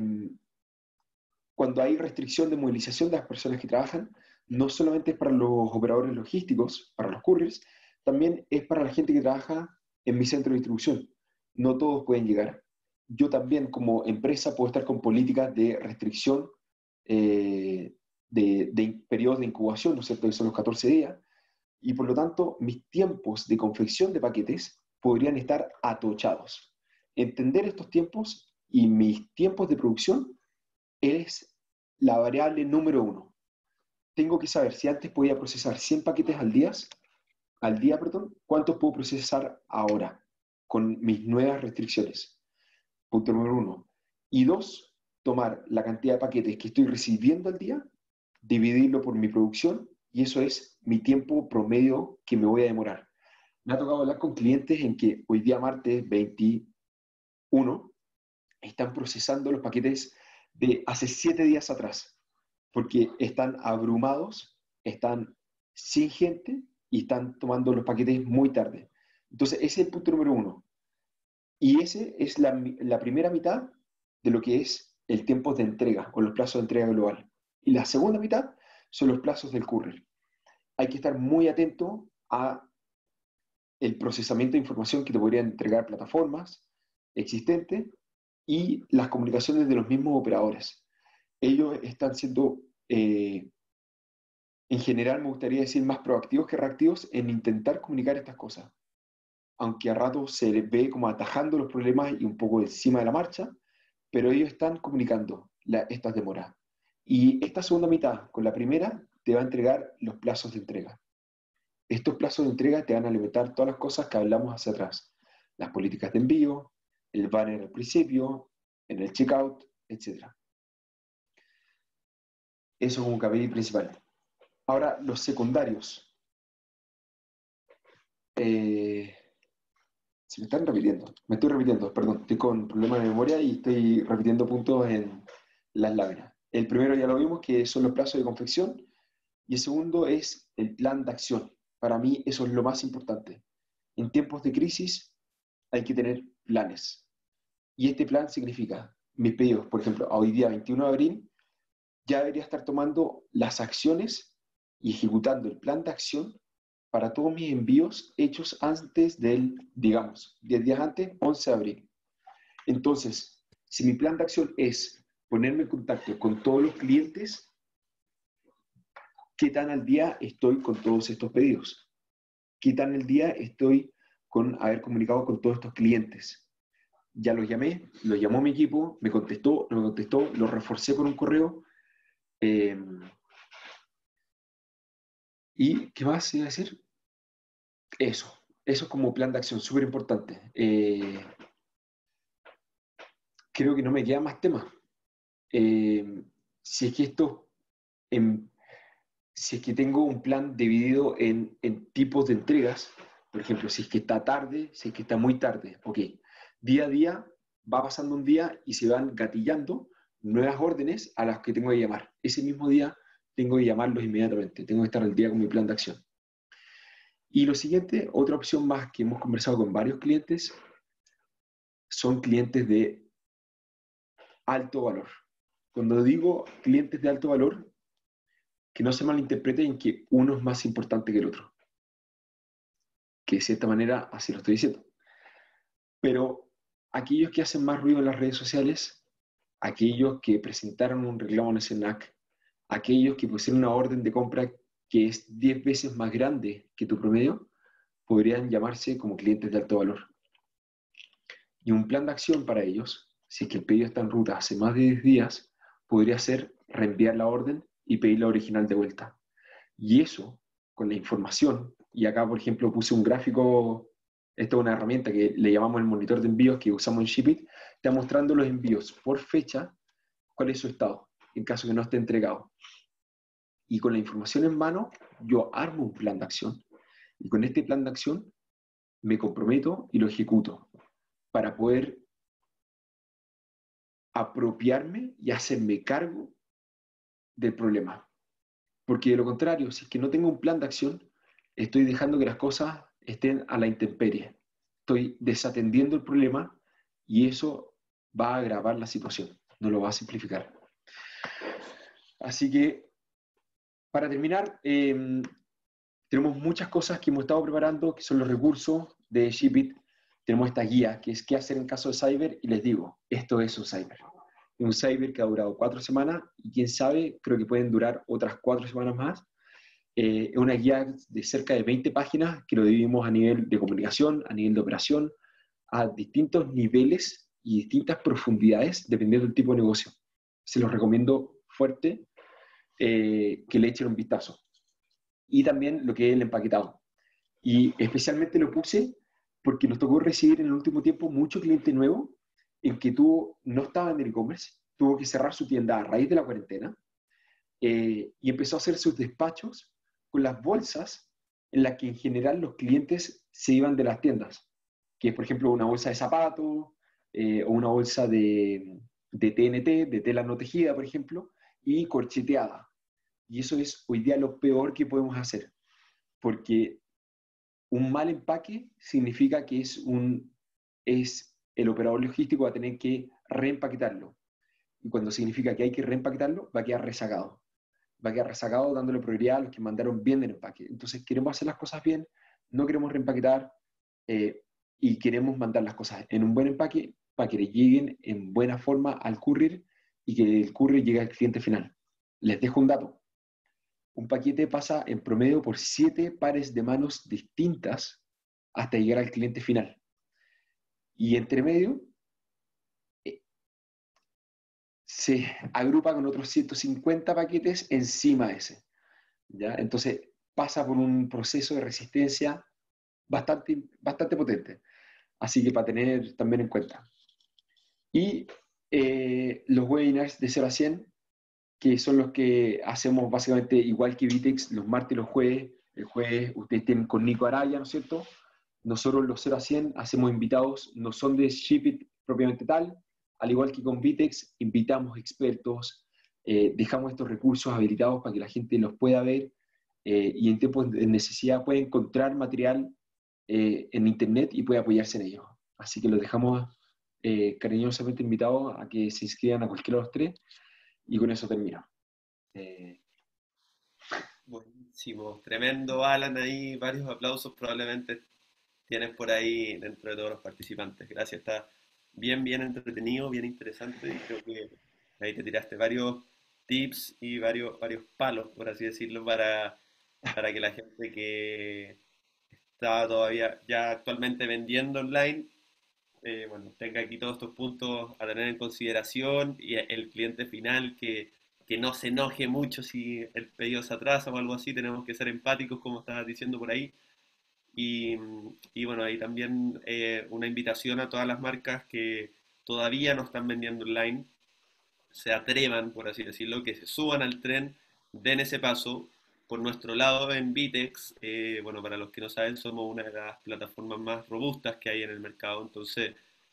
cuando hay restricción de movilización de las personas que trabajan, no solamente es para los operadores logísticos, para los couriers, también es para la gente que trabaja en mi centro de distribución. No todos pueden llegar. Yo también como empresa puedo estar con políticas de restricción eh, de, de periodos de incubación, ¿no es cierto?, que son los catorce días, y por lo tanto mis tiempos de confección de paquetes podrían estar atochados. Entender estos tiempos y mis tiempos de producción es la variable número uno. Tengo que saber si antes podía procesar cien paquetes al día, al día, perdón, ¿cuántos puedo procesar ahora con mis nuevas restricciones? Punto número uno. Y dos, tomar la cantidad de paquetes que estoy recibiendo al día, dividirlo por mi producción, y eso es mi tiempo promedio que me voy a demorar. Me ha tocado hablar con clientes en que hoy día martes veintiuno están procesando los paquetes de hace siete días atrás, porque están abrumados, están sin gente y están tomando los paquetes muy tarde. Entonces, ese es el punto número uno. Y ese es la, la primera mitad de lo que es el tiempo de entrega o los plazos de entrega global. Y la segunda mitad son los plazos del courier. Hay que estar muy atento a el procesamiento de información que te podrían entregar plataformas existentes y las comunicaciones de los mismos operadores. ellos están siendo, eh, en general me gustaría decir, más proactivos que reactivos en intentar comunicar estas cosas. Aunque a rato se les ve como atajando los problemas y un poco encima de la marcha, pero ellos están comunicando la, estas demoras. Y esta segunda mitad, con la primera, te va a entregar los plazos de entrega. Estos plazos de entrega te van a alimentar todas las cosas que hablamos hacia atrás. Las políticas de envío, el banner al principio, en el checkout, etcétera. Eso como K P I principal. Ahora, los secundarios. Eh, se me están repitiendo. Me estoy repitiendo, perdón. Estoy con problemas de memoria y estoy repitiendo puntos en las láminas. El primero ya lo vimos, que son los plazos de confección. Y el segundo es el plan de acción. Para mí eso es lo más importante. En tiempos de crisis hay que tener planes. Y este plan significa, mis pedidos, por ejemplo, a hoy día, veintiuno de abril, ya debería estar tomando las acciones y ejecutando el plan de acción para todos mis envíos hechos antes del, digamos, diez días antes, once de abril. Entonces, si mi plan de acción es ponerme en contacto con todos los clientes, ¿qué tan al día estoy con todos estos pedidos? ¿Qué tan al día estoy con haber comunicado con todos estos clientes? Ya los llamé, los llamó mi equipo, me contestó, no me contestó, lo reforcé con un correo. Eh, ¿Y qué más iba a decir? Eso, eso es como plan de acción, súper importante. Eh, creo que no me queda más tema. Eh, si es que esto, en, si es que tengo un plan dividido en, en tipos de entregas, por ejemplo, si es que está tarde, si es que está muy tarde, ok, día a día va pasando un día y se van gatillando nuevas órdenes a las que tengo que llamar. Ese mismo día tengo que llamarlos inmediatamente, tengo que estar al día con mi plan de acción. Y lo siguiente, otra opción más que hemos conversado con varios clientes, son clientes de alto valor. Cuando digo clientes de alto valor, que no se malinterprete en que uno es más importante que el otro. Que de cierta manera así lo estoy diciendo. Pero aquellos que hacen más ruido en las redes sociales, aquellos que presentaron un reclamo en el SENAC, aquellos que pusieron una orden de compra que es diez veces más grande que tu promedio, podrían llamarse como clientes de alto valor. Y un plan de acción para ellos, si es que el pedido está en ruta hace más de diez días, podría ser reenviar la orden y pedir la original de vuelta. Y eso, con la información, y acá por ejemplo puse un gráfico, esta es una herramienta que le llamamos el monitor de envíos que usamos en Shipit, está mostrando los envíos por fecha, cuál es su estado, en caso que no esté entregado. Y con la información en mano, yo armo un plan de acción. Y con este plan de acción me comprometo y lo ejecuto para poder apropiarme y hacerme cargo del problema. Porque de lo contrario, si es que no tengo un plan de acción, estoy dejando que las cosas estén a la intemperie. Estoy desatendiendo el problema y eso va a agravar la situación, no lo va a simplificar. Así que, para terminar, eh, tenemos muchas cosas que hemos estado preparando, que son los recursos de Shipit. Tenemos esta guía, que es qué hacer en caso de cyber, y les digo, esto es un cyber. Un cyber que ha durado cuatro semanas, y quién sabe, creo que pueden durar otras cuatro semanas más. Es eh, una guía de cerca de veinte páginas, que lo dividimos a nivel de comunicación, a nivel de operación, a distintos niveles y distintas profundidades, dependiendo del tipo de negocio. Se los recomiendo fuerte eh, que le echen un vistazo. Y también lo que es el empaquetado. Y especialmente lo puse porque nos tocó recibir en el último tiempo mucho cliente nuevo en que tuvo, no estaba en el e-commerce, tuvo que cerrar su tienda a raíz de la cuarentena eh, y empezó a hacer sus despachos con las bolsas en las que en general los clientes se iban de las tiendas, que es por ejemplo una bolsa de zapatos eh, o una bolsa de, de T N T, de tela no tejida, por ejemplo, y corcheteada. Y eso es hoy día lo peor que podemos hacer, porque un mal empaque significa que es, un, es el operador logístico va a tener que reempaquetarlo. Y cuando significa que hay que reempaquetarlo, va a quedar rezagado. Va a quedar rezagado dándole prioridad a los que mandaron bien el empaque. Entonces queremos hacer las cosas bien, no queremos reempaquetar eh, y queremos mandar las cosas en un buen empaque para que le lleguen en buena forma al courier y que el courier llegue al cliente final. Les dejo un dato. Un paquete pasa en promedio por siete pares de manos distintas hasta llegar al cliente final. Y entre medio eh, se agrupa con otros ciento cincuenta paquetes encima de ese. ¿Ya? Entonces pasa por un proceso de resistencia bastante, bastante potente. Así que para tener también en cuenta. Y eh, los webinars de cero a cien, que son los que hacemos básicamente igual que Vitex, los martes y los jueves. El jueves ustedes tienen con Nico Araya, ¿no es cierto? Nosotros los cero a cien hacemos invitados, no son de Shipit propiamente tal, al igual que con Vitex, invitamos expertos, eh, dejamos estos recursos habilitados para que la gente los pueda ver eh, y en tiempos de necesidad puede encontrar material eh, en internet y puede apoyarse en ellos. Así que los dejamos eh, cariñosamente invitados a que se inscriban a cualquiera de los tres y con eso termino. Eh, Buenísimo, tremendo Alan ahí, varios aplausos probablemente tienes por ahí dentro de todos los participantes. Gracias, está bien, bien entretenido, bien interesante y creo que ahí te tiraste varios tips y varios, varios palos, por así decirlo, para, para que la gente que está todavía ya actualmente vendiendo online, eh, bueno, tenga aquí todos estos puntos a tener en consideración y el cliente final que, que no se enoje mucho si el pedido se atrasa o algo así, tenemos que ser empáticos como estabas diciendo por ahí. Y, y bueno, ahí también eh, una invitación a todas las marcas que todavía no están vendiendo online, se atrevan, por así decirlo, que se suban al tren, den ese paso. Por nuestro lado en Vitex, eh, bueno, para los que no saben, somos una de las plataformas más robustas que hay en el mercado, entonces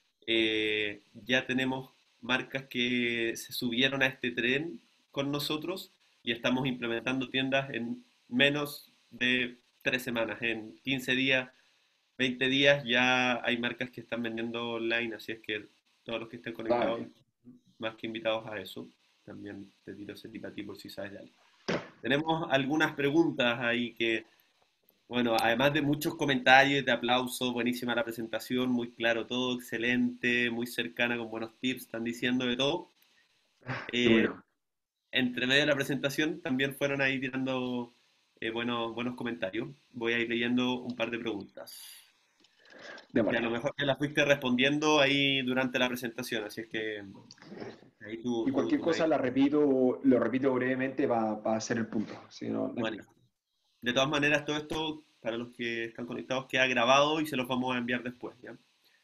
eh, ya tenemos marcas que se subieron a este tren con nosotros y estamos implementando tiendas en menos de tres semanas, en quince días, veinte días ya hay marcas que están vendiendo online, así es que todos los que estén conectados, Vale. más que invitados a eso, también te tiro ese tip a ti por si sabes de algo. Tenemos algunas preguntas ahí que bueno, además de muchos comentarios, de aplausos, buenísima la presentación, muy claro todo, excelente, muy cercana, con buenos tips, están diciendo de todo. Qué Eh, bueno. Entre medio de la presentación también fueron ahí tirando eh, buenos, buenos comentarios. Voy a ir leyendo un par de preguntas, que a lo Démosle. mejor te las fuiste respondiendo ahí durante la presentación, así es que ahí tú, Y tú, cualquier tú me cosa dices. la repito, lo repito brevemente para hacer el punto. Si no, no hay Bueno, problema. de todas maneras, todo esto, para los que están conectados, queda grabado y se los vamos a enviar después, ¿ya?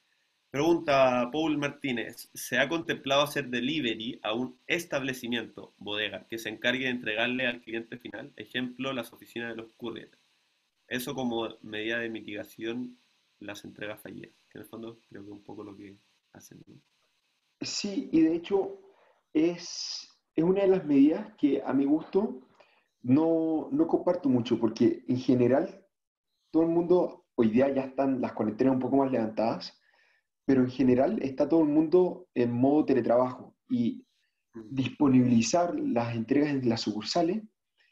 Pregunta Paul Martínez, ¿se ha contemplado hacer delivery a un establecimiento, bodega, que se encargue de entregarle al cliente final? Ejemplo, las oficinas de los couriers. Eso como medida de mitigación las entregas fallidas, que en el fondo creo que es un poco lo que hacen, ¿no? Sí, y de hecho es, es una de las medidas que a mi gusto no, no comparto mucho, porque en general todo el mundo, hoy día ya están las cuarentenas un poco más levantadas, pero en general está todo el mundo en modo teletrabajo y Mm, disponibilizar las entregas en las sucursales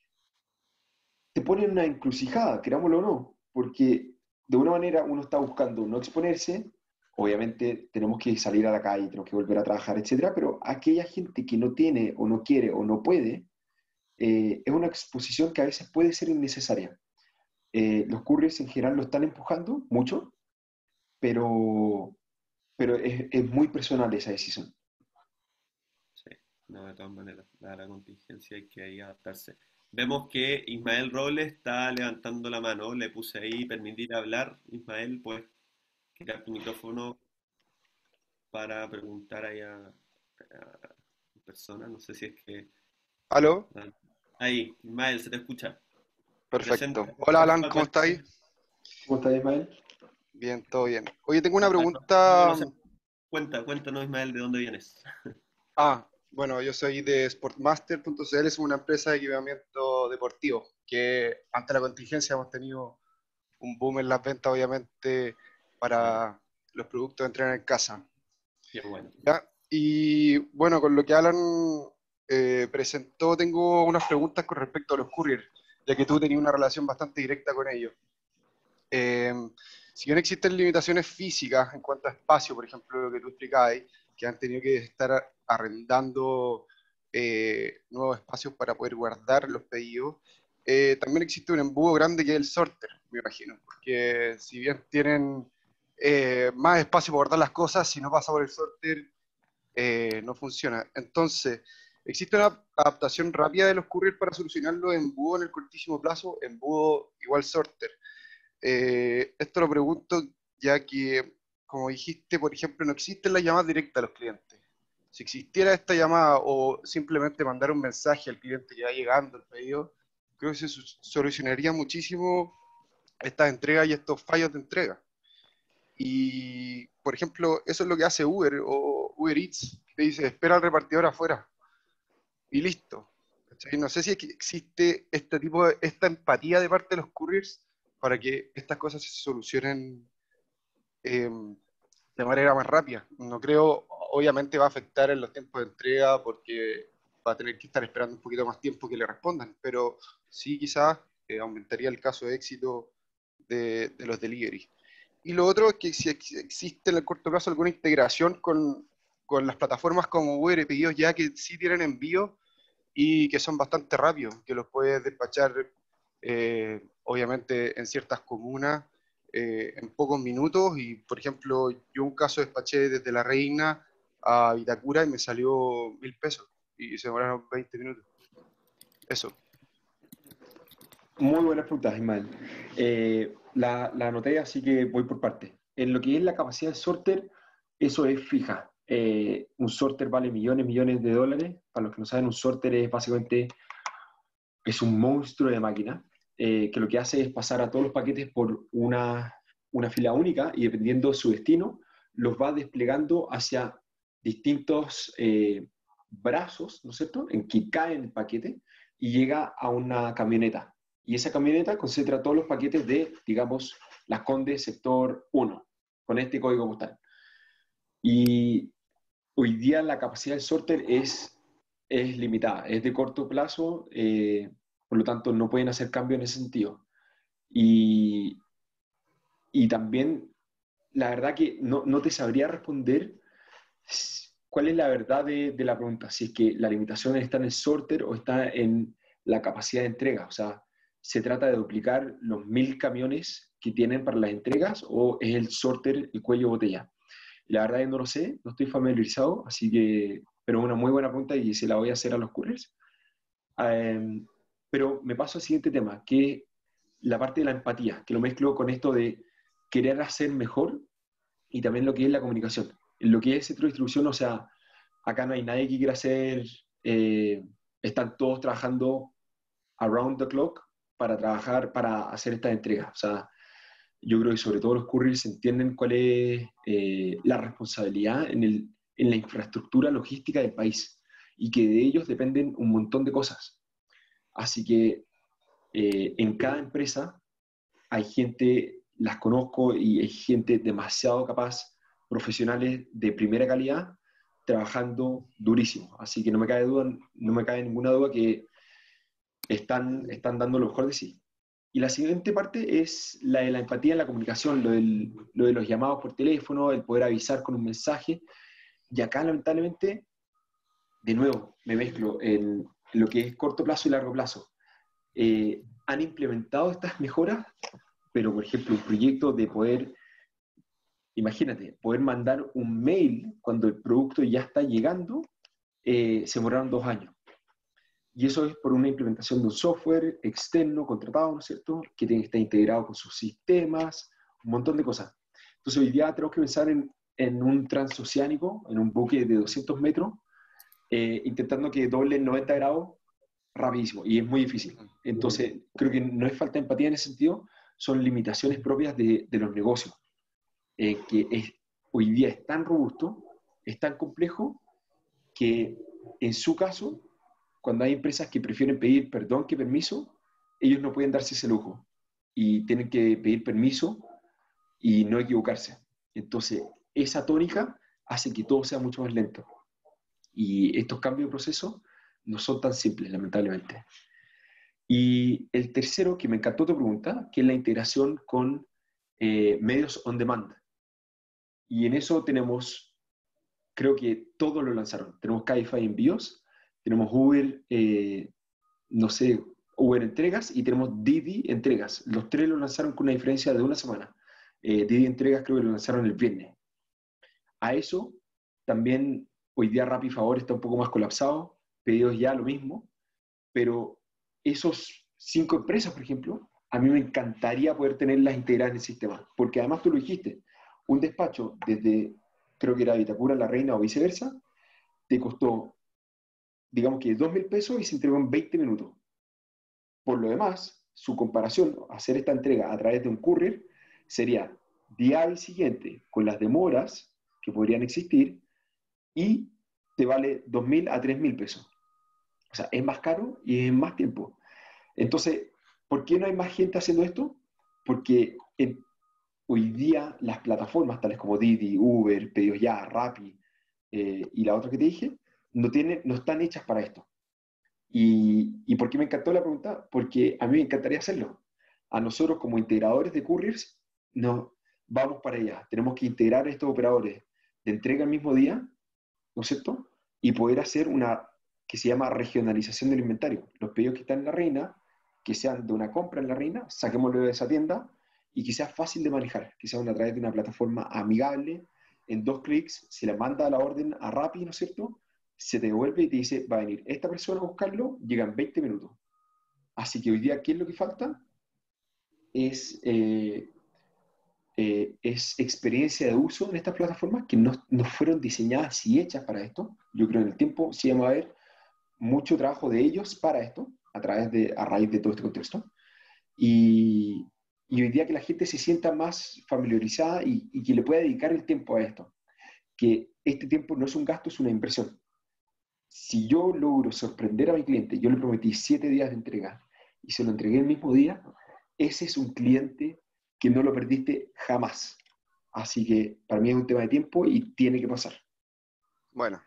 te pone en una encrucijada, querámoslo o no, porque de una manera uno está buscando no exponerse, obviamente tenemos que salir a la calle, tenemos que volver a trabajar, etcétera, pero aquella gente que no tiene o no quiere o no puede, eh, es una exposición que a veces puede ser innecesaria. Eh, los couriers en general lo están empujando mucho, pero, pero es, es muy personal esa decisión. sí, no, de todas maneras, dada la contingencia hay que ahí adaptarse. Vemos que Ismael Robles está levantando la mano, le puse ahí permitir hablar. Ismael, puedes quitar tu micrófono para preguntar ahí a, a persona, no sé si es que... ¿Aló? Ahí, Ismael, se te escucha. Perfecto. Presenta, Hola Alan, porfa, ¿cómo estáis? cuéntame. ¿Cómo estás, Ismael? Bien, todo bien. Oye, tengo una Ah, no, no pregunta. lo sé. Cuenta, cuéntanos, Ismael, de dónde vienes. Ah, bueno, yo soy de Sportmaster punto c l, es una empresa de equipamiento deportivo, que ante la contingencia hemos tenido un boom en las ventas, obviamente, Mm, para los productos de entrenar en casa. qué bueno. ¿Ya? Y bueno, con lo que Alan eh, presentó, tengo unas preguntas con respecto a los couriers, ya que tú tenías una relación bastante directa con ellos. Eh, si bien existen limitaciones físicas en cuanto a espacio, por ejemplo, lo que tú explicabas, que han tenido que estar arrendando eh, nuevos espacios para poder guardar los pedidos. Eh, también existe un embudo grande que es el sorter, me imagino, porque si bien tienen eh, más espacio para guardar las cosas, si no pasa por el sorter, eh, no funciona. Entonces, ¿existe una adaptación rápida de los couriers para solucionarlo? Embudo en el cortísimo plazo, embudo igual sorter. Eh, esto lo pregunto ya que, como dijiste, por ejemplo, no existen las llamadas directas a los clientes. Si existiera esta llamada o simplemente mandar un mensaje al cliente que va llegando el pedido, creo que se solucionaría muchísimo estas entregas y estos fallos de entrega. Y, por ejemplo, eso es lo que hace Uber o Uber Eats, que dice, espera al repartidor afuera y listo. ¿Cachai? No sé si existe este tipo de, esta empatía de parte de los couriers para que estas cosas se solucionen eh, de manera más rápida. No creo, obviamente va a afectar en los tiempos de entrega porque va a tener que estar esperando un poquito más tiempo que le respondan, pero sí quizás eh, aumentaría el caso de éxito de, de los delivery. Y lo otro es que si ex existe en el corto plazo alguna integración con, con las plataformas como Uber y Pedidos ya que sí tienen envío y que son bastante rápidos, que los puedes despachar eh, obviamente en ciertas comunas eh, en pocos minutos. Y por ejemplo, yo un caso despaché desde La Reina a Vitacura y me salió mil pesos y se demoraron veinte minutos. Eso. Muy buenas preguntas, Ismael. Eh, la, la anoté, así que voy por parte. En lo que es la capacidad de sorter, eso es fija. Eh, un sorter vale millones, millones de dólares. Para los que no saben, un sorter es básicamente es un monstruo de máquina eh, que lo que hace es pasar a todos los paquetes por una, una fila única y dependiendo de su destino, los va desplegando hacia distintos eh, brazos, ¿no es cierto?, en que cae el paquete y llega a una camioneta. Y esa camioneta concentra todos los paquetes de, digamos, Las Condes, sector uno, con este código postal. Y hoy día la capacidad del sorter es, es limitada, es de corto plazo, eh, por lo tanto no pueden hacer cambios en ese sentido. Y, y también, la verdad que no, no te sabría responder cuál es la verdad de, de la pregunta, si es que la limitación está en el sorter o está en la capacidad de entrega. O sea, ¿se trata de duplicar los mil camiones que tienen para las entregas o es el sorter el cuello de botella? La verdad que no lo sé, no estoy familiarizado, así que, pero es una muy buena pregunta y se la voy a hacer a los couriers. Um, pero me paso al siguiente tema, que es la parte de la empatía, que lo mezclo con esto de querer hacer mejor y también lo que es la comunicación. En lo que es centro de distribución, o sea, acá no hay nadie que quiera hacer, eh, están todos trabajando around the clock para trabajar, para hacer estas entregas. O sea, yo creo que sobre todo los couriers entienden cuál es eh, la responsabilidad en, el, en la infraestructura logística del país y que de ellos dependen un montón de cosas. Así que eh, en cada empresa hay gente, las conozco y hay gente demasiado capaz, profesionales de primera calidad, trabajando durísimo. Así que no me cabe duda, no me cabe ninguna duda que están, están dando lo mejor de sí. Y la siguiente parte es la de la empatía en la comunicación, lo, del, lo de los llamados por teléfono, el poder avisar con un mensaje. Y acá, lamentablemente, de nuevo, me mezclo en lo que es corto plazo y largo plazo. Eh, han implementado estas mejoras, pero, por ejemplo, un proyecto de poder, imagínate, poder mandar un mail cuando el producto ya está llegando, eh, se demoraron dos años. Y eso es por una implementación de un software externo, contratado, ¿no es cierto?, que tiene que estar integrado con sus sistemas, un montón de cosas. Entonces hoy día tenemos que pensar en, en un transoceánico, en un buque de doscientos metros, eh, intentando que doble noventa grados rapidísimo, y es muy difícil. Entonces creo que no es falta de empatía en ese sentido, son limitaciones propias de, de los negocios, eh, que es, hoy día es tan robusto, es tan complejo, que en su caso, cuando hay empresas que prefieren pedir perdón que permiso, ellos no pueden darse ese lujo y tienen que pedir permiso y no equivocarse. Entonces, esa tónica hace que todo sea mucho más lento. Y estos cambios de proceso no son tan simples, lamentablemente. Y el tercero, que me encantó tu pregunta, que es la integración con eh, medios on demand. Y en eso tenemos creo que todos lo lanzaron. Tenemos Cabify Envíos, tenemos Uber, eh, no sé, Uber Entregas y tenemos Didi Entregas. Los tres lo lanzaron con una diferencia de una semana. Eh, Didi Entregas creo que lo lanzaron el viernes. A eso también hoy día Rappi Favor está un poco más colapsado, Pedidos Ya lo mismo, pero esos cinco empresas, por ejemplo, a mí me encantaría poder tenerlas integradas en el sistema, porque además tú lo dijiste, un despacho desde, creo que era Vitacura a La Reina o viceversa, te costó, digamos que dos mil pesos y se entregó en veinte minutos. Por lo demás, su comparación, hacer esta entrega a través de un courier, sería día hábil siguiente, con las demoras que podrían existir, y te vale dos mil a tres mil pesos. O sea, es más caro y es más tiempo. Entonces, ¿por qué no hay más gente haciendo esto? Porque en, hoy día las plataformas tales como Didi, Uber, Pedidos Ya, Rappi eh, y la otra que te dije, no, tienen, no están hechas para esto. Y, ¿Y por qué me encantó la pregunta? Porque a mí me encantaría hacerlo. A nosotros como integradores de couriers, no, vamos para allá. Tenemos que integrar estos operadores de entrega el mismo día, ¿no es cierto? Y poder hacer una que se llama regionalización del inventario. Los pedidos que están en La Reina, que sean de una compra en La Reina, saquémoslo de esa tienda y que sea fácil de manejar, que sea a través de una plataforma amigable, en dos clics, se le manda la orden a Rappi, ¿no es cierto? Se te devuelve y te dice, va a venir esta persona a buscarlo, llega en veinte minutos. Así que hoy día, ¿qué es lo que falta? Es, eh, eh, es experiencia de uso en estas plataformas que no, no fueron diseñadas y hechas para esto. Yo creo que en el tiempo sí vamos a ver mucho trabajo de ellos para esto, a, través de, a raíz de todo este contexto. Y, y hoy día que la gente se sienta más familiarizada y, y que le pueda dedicar el tiempo a esto. Que este tiempo no es un gasto, es una inversión. Si yo logro sorprender a mi cliente, yo le prometí siete días de entrega y se lo entregué el mismo día, ese es un cliente que no lo perdiste jamás. Así que para mí es un tema de tiempo y tiene que pasar. Bueno,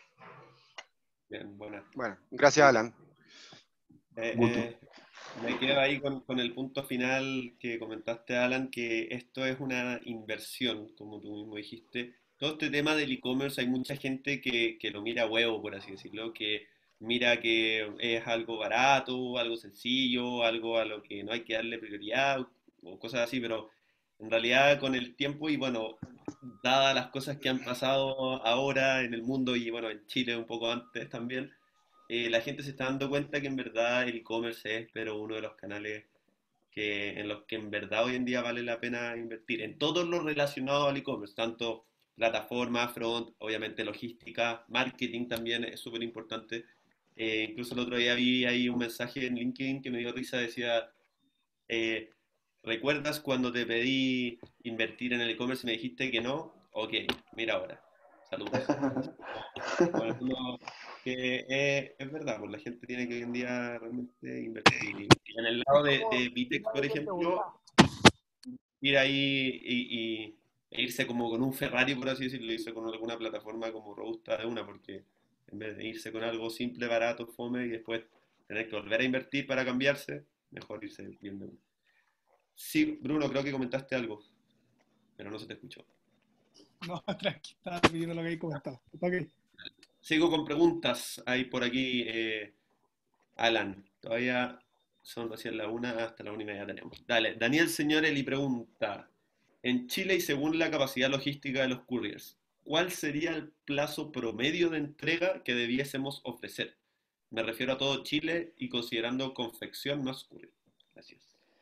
Bien, buena. bueno, gracias, Alan. Eh, Gusto. eh, me quedo ahí con, con el punto final que comentaste, Alan, que esto es una inversión, como tú mismo dijiste. Todo este tema del e-commerce, hay mucha gente que, que lo mira a huevo, por así decirlo, que mira que es algo barato, algo sencillo, algo a lo que no hay que darle prioridad o cosas así, pero en realidad con el tiempo y bueno, dadas las cosas que han pasado ahora en el mundo y bueno, en Chile un poco antes también, eh, la gente se está dando cuenta que en verdad el e-commerce es pero uno de los canales que, en los que en verdad hoy en día vale la pena invertir, en todo lo relacionado al e-commerce, tanto plataforma, front, obviamente logística, marketing también es súper importante. Eh, incluso el otro día vi ahí un mensaje en LinkedIn que me dio risa, decía, eh, ¿recuerdas cuando te pedí invertir en el e-commerce y me dijiste que no? Ok, mira ahora. Saludos. Bueno, no, que es, es verdad, pues la gente tiene que hoy en día realmente invertir. Y en el lado de, de Vitex, por ejemplo, ir ahí y, y- e irse como con un Ferrari, por así decirlo, irse con alguna plataforma como robusta de una, porque en vez de irse con algo simple, barato, fome y después tener que volver a invertir para cambiarse, mejor irse bien de una. Sí, Bruno, creo que comentaste algo, pero no se te escuchó. No, tranqui, estaba repitiendo lo que habéis comentado. Ok. Sigo con preguntas. Hay por aquí, eh, Alan. Todavía son recién la una, hasta la una y media tenemos. Dale, Daniel Señorelli pregunta. En Chile y según la capacidad logística de los couriers, ¿cuál sería el plazo promedio de entrega que debiésemos ofrecer? Me refiero a todo Chile y considerando confección más courier. Gracias.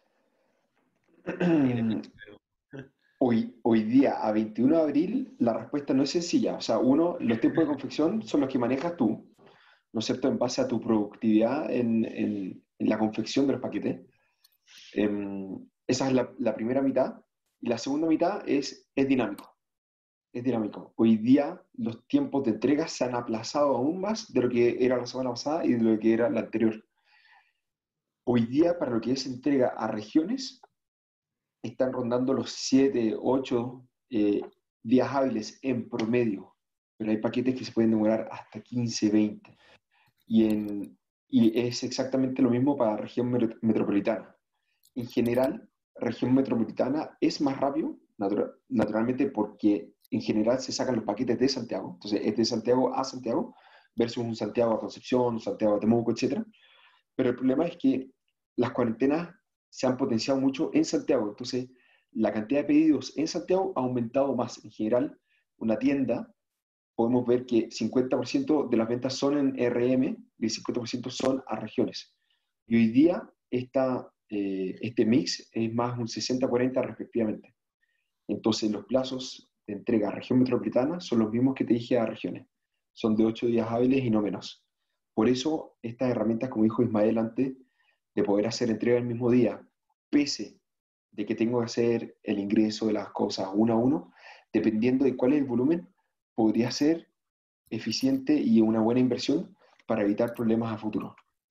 Ahí de- Hoy, hoy día, a veintiuno de abril, la respuesta no es sencilla. O sea, uno, los tiempos de confección son los que manejas tú, ¿no es cierto?, en base a tu productividad en, en- en la confección de los paquetes. Em, esa es la, la primera mitad. Y la segunda mitad es, es dinámico. Es dinámico. Hoy día los tiempos de entrega se han aplazado aún más de lo que era la semana pasada y de lo que era la anterior. Hoy día, para lo que es entrega a regiones, están rondando los siete, ocho eh, días hábiles en promedio, pero hay paquetes que se pueden demorar hasta quince, veinte. Y, en, y es exactamente lo mismo para la región metropolitana. En general, región metropolitana es más rápido, natura, naturalmente porque en general se sacan los paquetes de Santiago, entonces es de Santiago a Santiago, versus un Santiago a Concepción, un Santiago a Temuco, etcétera. Pero el problema es que las cuarentenas se han potenciado mucho en Santiago, entonces la cantidad de pedidos en Santiago ha aumentado más. En general, una tienda, podemos ver que cincuenta por ciento de las ventas son en R M y el cincuenta por ciento son a regiones. Y hoy día esta, eh, este mix es más un sesenta cuarenta respectivamente. Entonces los plazos de entrega a región metropolitana son los mismos que te dije a regiones. Son de ocho días hábiles y no menos. Por eso estas herramientas, como dijo Ismael antes, de poder hacer entrega el mismo día, pese de que tengo que hacer el ingreso de las cosas uno a uno, dependiendo de cuál es el volumen, podría ser eficiente y una buena inversión para evitar problemas a futuro.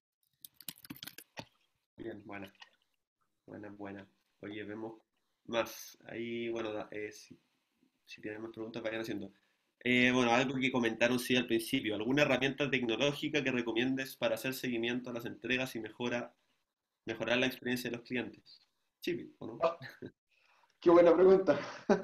Bien, buena. Buena, buena. Oye, vemos más. Ahí, bueno, da- eh, si, si tienen más preguntas, vayan haciendo. Eh, bueno, algo que comentaron sí al principio. ¿Alguna herramienta tecnológica que recomiendes para hacer seguimiento a las entregas y mejora, mejorar la experiencia de los clientes? Sí, ¿o no? Ah, qué buena pregunta.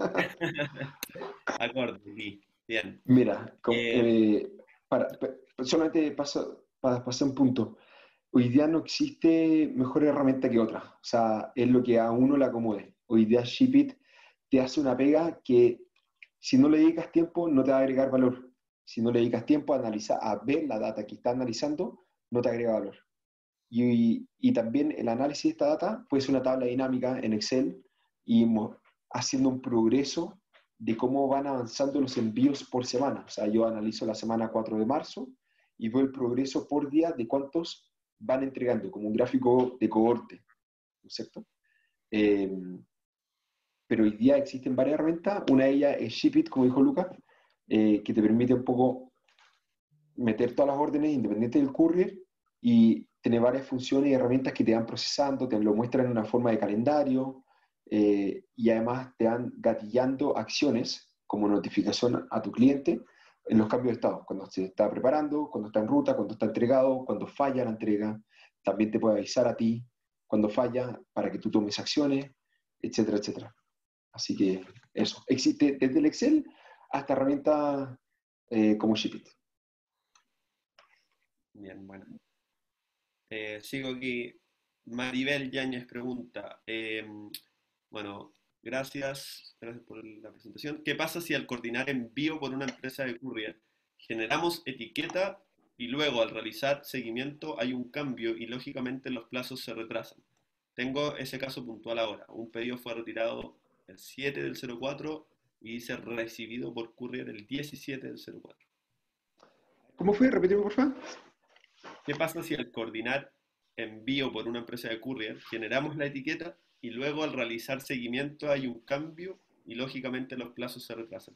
Acorde, sí. Bien. Mira, com- Eh, eh, para, pa- solamente paso, para pasar un punto. Hoy día no existe mejor herramienta que otra. O sea, es lo que a uno le acomode. Hoy día Shipit te hace una pega que si no le dedicas tiempo no te va a agregar valor. Si no le dedicas tiempo a analizar, a ver la data que está analizando, no te agrega valor. Y, y también el análisis de esta data puede ser una tabla dinámica en Excel y mo- haciendo un progreso de cómo van avanzando los envíos por semana. O sea, yo analizo la semana cuatro de marzo y veo el progreso por día de cuántos van entregando, como un gráfico de cohorte, ¿no es cierto? Eh, pero hoy día existen varias herramientas. Una de ellas es Shipit, como dijo Lucas, eh, que te permite un poco meter todas las órdenes independientes del courier y tener varias funciones y herramientas que te van procesando, te lo muestran en una forma de calendario eh, y además te van gatillando acciones como notificación a tu cliente en los cambios de estado, cuando se está preparando, cuando está en ruta, cuando está entregado, cuando falla la entrega, también te puede avisar a ti cuando falla para que tú tomes acciones, etcétera, etcétera. Así que eso, existe desde el Excel hasta herramientas eh, como Shipit. bien, bueno. Eh, sigo aquí. Maribel Yáñez pregunta, eh, bueno, gracias, gracias por la presentación. ¿Qué pasa si al coordinar envío por una empresa de courier generamos etiqueta y luego al realizar seguimiento hay un cambio y lógicamente los plazos se retrasan? Tengo ese caso puntual ahora. Un pedido fue retirado el siete del cero cuatro y dice recibido por courier el diecisiete del cero cuatro. ¿Cómo fue? Repíteme, por favor. ¿Qué pasa si al coordinar envío por una empresa de courier generamos la etiqueta y luego al realizar seguimiento hay un cambio y lógicamente los plazos se retrasan?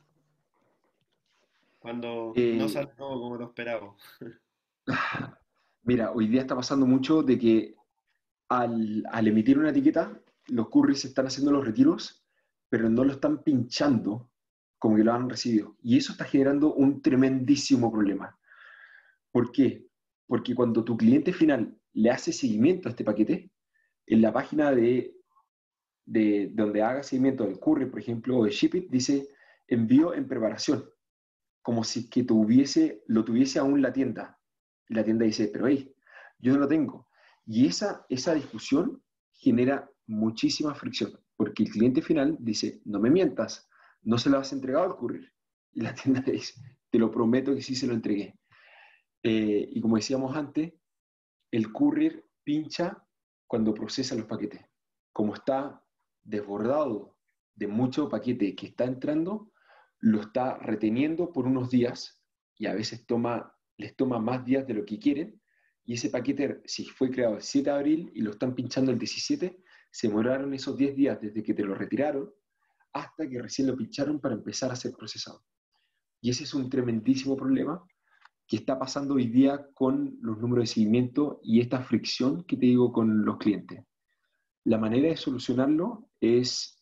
Cuando no Eh, salió como lo esperaba. Mira, hoy día está pasando mucho de que al, al emitir una etiqueta, los couriers están haciendo los retiros, pero no lo están pinchando como que lo han recibido. Y eso está generando un tremendísimo problema. ¿Por qué? Porque cuando tu cliente final le hace seguimiento a este paquete, en la página de, de donde haga seguimiento del courier, por ejemplo, o de Shipit, dice envío en preparación, como si que tuviese, lo tuviese aún la tienda. Y la tienda dice, pero hey, yo no lo tengo. Y esa, esa discusión genera muchísima fricción, porque el cliente final dice, no me mientas, no se lo has entregado al courier. Y la tienda le dice, te lo prometo que sí se lo entregué. Eh, y como decíamos antes, el courier pincha cuando procesa los paquetes. Como está desbordado de mucho paquete que está entrando, lo está reteniendo por unos días y a veces toma, les toma más días de lo que quieren. Y ese paquete, si fue creado el siete de abril y lo están pinchando el diecisiete, se demoraron esos diez días desde que te lo retiraron hasta que recién lo pincharon para empezar a ser procesado. Y ese es un tremendísimo problema que está pasando hoy día con los números de seguimiento y esta fricción que te digo con los clientes. La manera de solucionarlo es,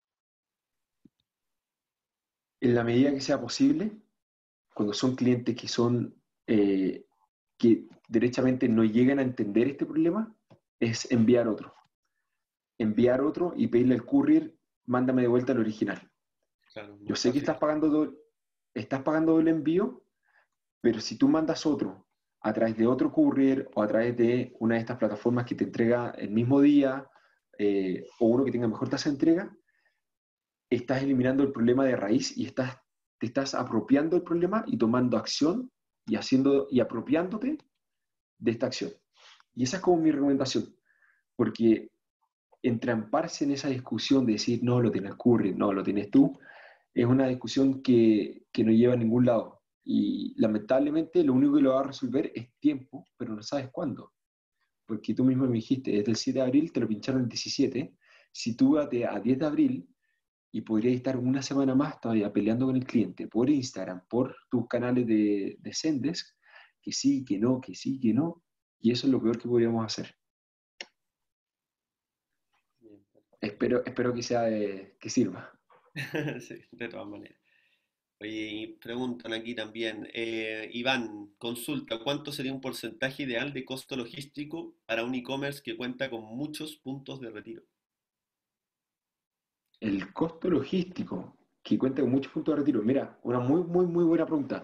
en la medida que sea posible, cuando son clientes que son eh, que derechamente no llegan a entender este problema, es enviar otro. Enviar otro y pedirle al courier, mándame de vuelta el original. Claro, Yo más sé que fácil. estás pagando doble, estás pagando doble envío, pero si tú mandas otro a través de otro courier o a través de una de estas plataformas que te entrega el mismo día, eh, o uno que tenga mejor tasa de entrega, estás eliminando el problema de raíz y estás, te estás apropiando el problema y tomando acción y, haciendo, y apropiándote de esta acción. Y esa es como mi recomendación, porque entramparse en esa discusión de decir, no, lo tienes Curry, no, lo tienes tú, es una discusión que, que no lleva a ningún lado. Y lamentablemente lo único que lo va a resolver es tiempo, pero no sabes cuándo. Porque tú mismo me dijiste, desde el siete de abril te lo pincharon el diecisiete, sitúate a diez de abril y podrías estar una semana más todavía peleando con el cliente por Instagram, por tus canales de, de Zendesk, que sí, que no, que sí, que no, y eso es lo peor que podríamos hacer. Bien. Espero, espero que, sea de- que sirva. Sí, de todas maneras. Oye, y preguntan aquí también, eh, Iván, consulta, ¿cuánto sería un porcentaje ideal de costo logístico para un e-commerce que cuenta con muchos puntos de retiro? El costo logístico, que cuenta con muchos puntos de retiro. Mira, una muy, muy, muy buena pregunta.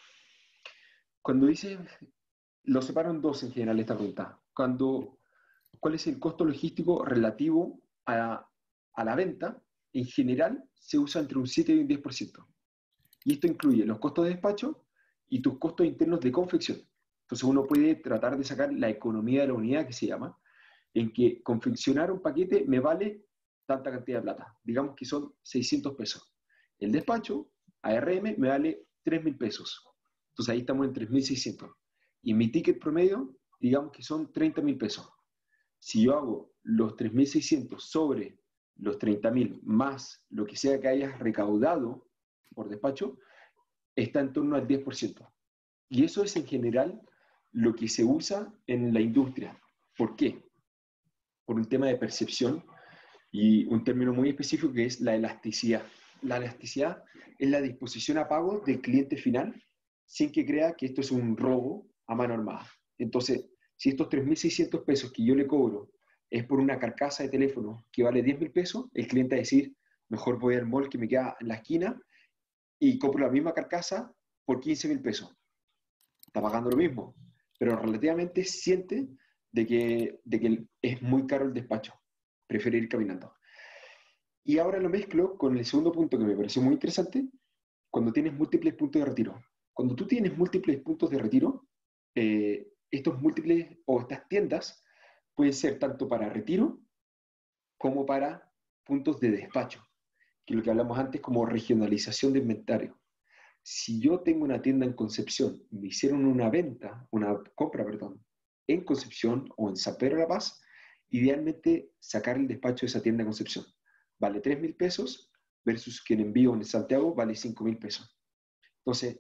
Cuando dices, lo separo en dos en general esta pregunta. Cuando, ¿cuál es el costo logístico relativo a, a la venta? En general se usa entre un siete y un diez por ciento. Y esto incluye los costos de despacho y tus costos internos de confección. Entonces uno puede tratar de sacar la economía de la unidad, que se llama, en que confeccionar un paquete me vale tanta cantidad de plata. Digamos que son seiscientos pesos. El despacho, A R M, me vale tres mil pesos. Entonces ahí estamos en tres mil seiscientos. Y mi ticket promedio, digamos que son treinta mil pesos. Si yo hago los tres mil seiscientos sobre los treinta mil más lo que sea que hayas recaudado por despacho, está en torno al diez por ciento. Y eso es en general lo que se usa en la industria. ¿Por qué? Por un tema de percepción y un término muy específico que es la elasticidad. La elasticidad es la disposición a pago del cliente final sin que crea que esto es un robo a mano armada. Entonces, si estos tres mil seiscientos pesos que yo le cobro es por una carcasa de teléfono que vale diez mil pesos, el cliente va a decir, mejor voy al mall que me queda en la esquina y compro la misma carcasa por quince mil pesos. Está pagando lo mismo, pero relativamente siente de que, de que es muy caro el despacho. Prefiere ir caminando. Y ahora lo mezclo con el segundo punto que me pareció muy interesante, cuando tienes múltiples puntos de retiro. Cuando tú tienes múltiples puntos de retiro, eh, estos múltiples o estas tiendas pueden ser tanto para retiro como para puntos de despacho, que es lo que hablamos antes como regionalización de inventario. Si yo tengo una tienda en Concepción, me hicieron una venta, una compra, perdón, en Concepción o en San Pedro de la Paz, idealmente sacar el despacho de esa tienda en Concepción. Vale tres mil pesos versus que en envío en Santiago vale cinco mil pesos. Entonces,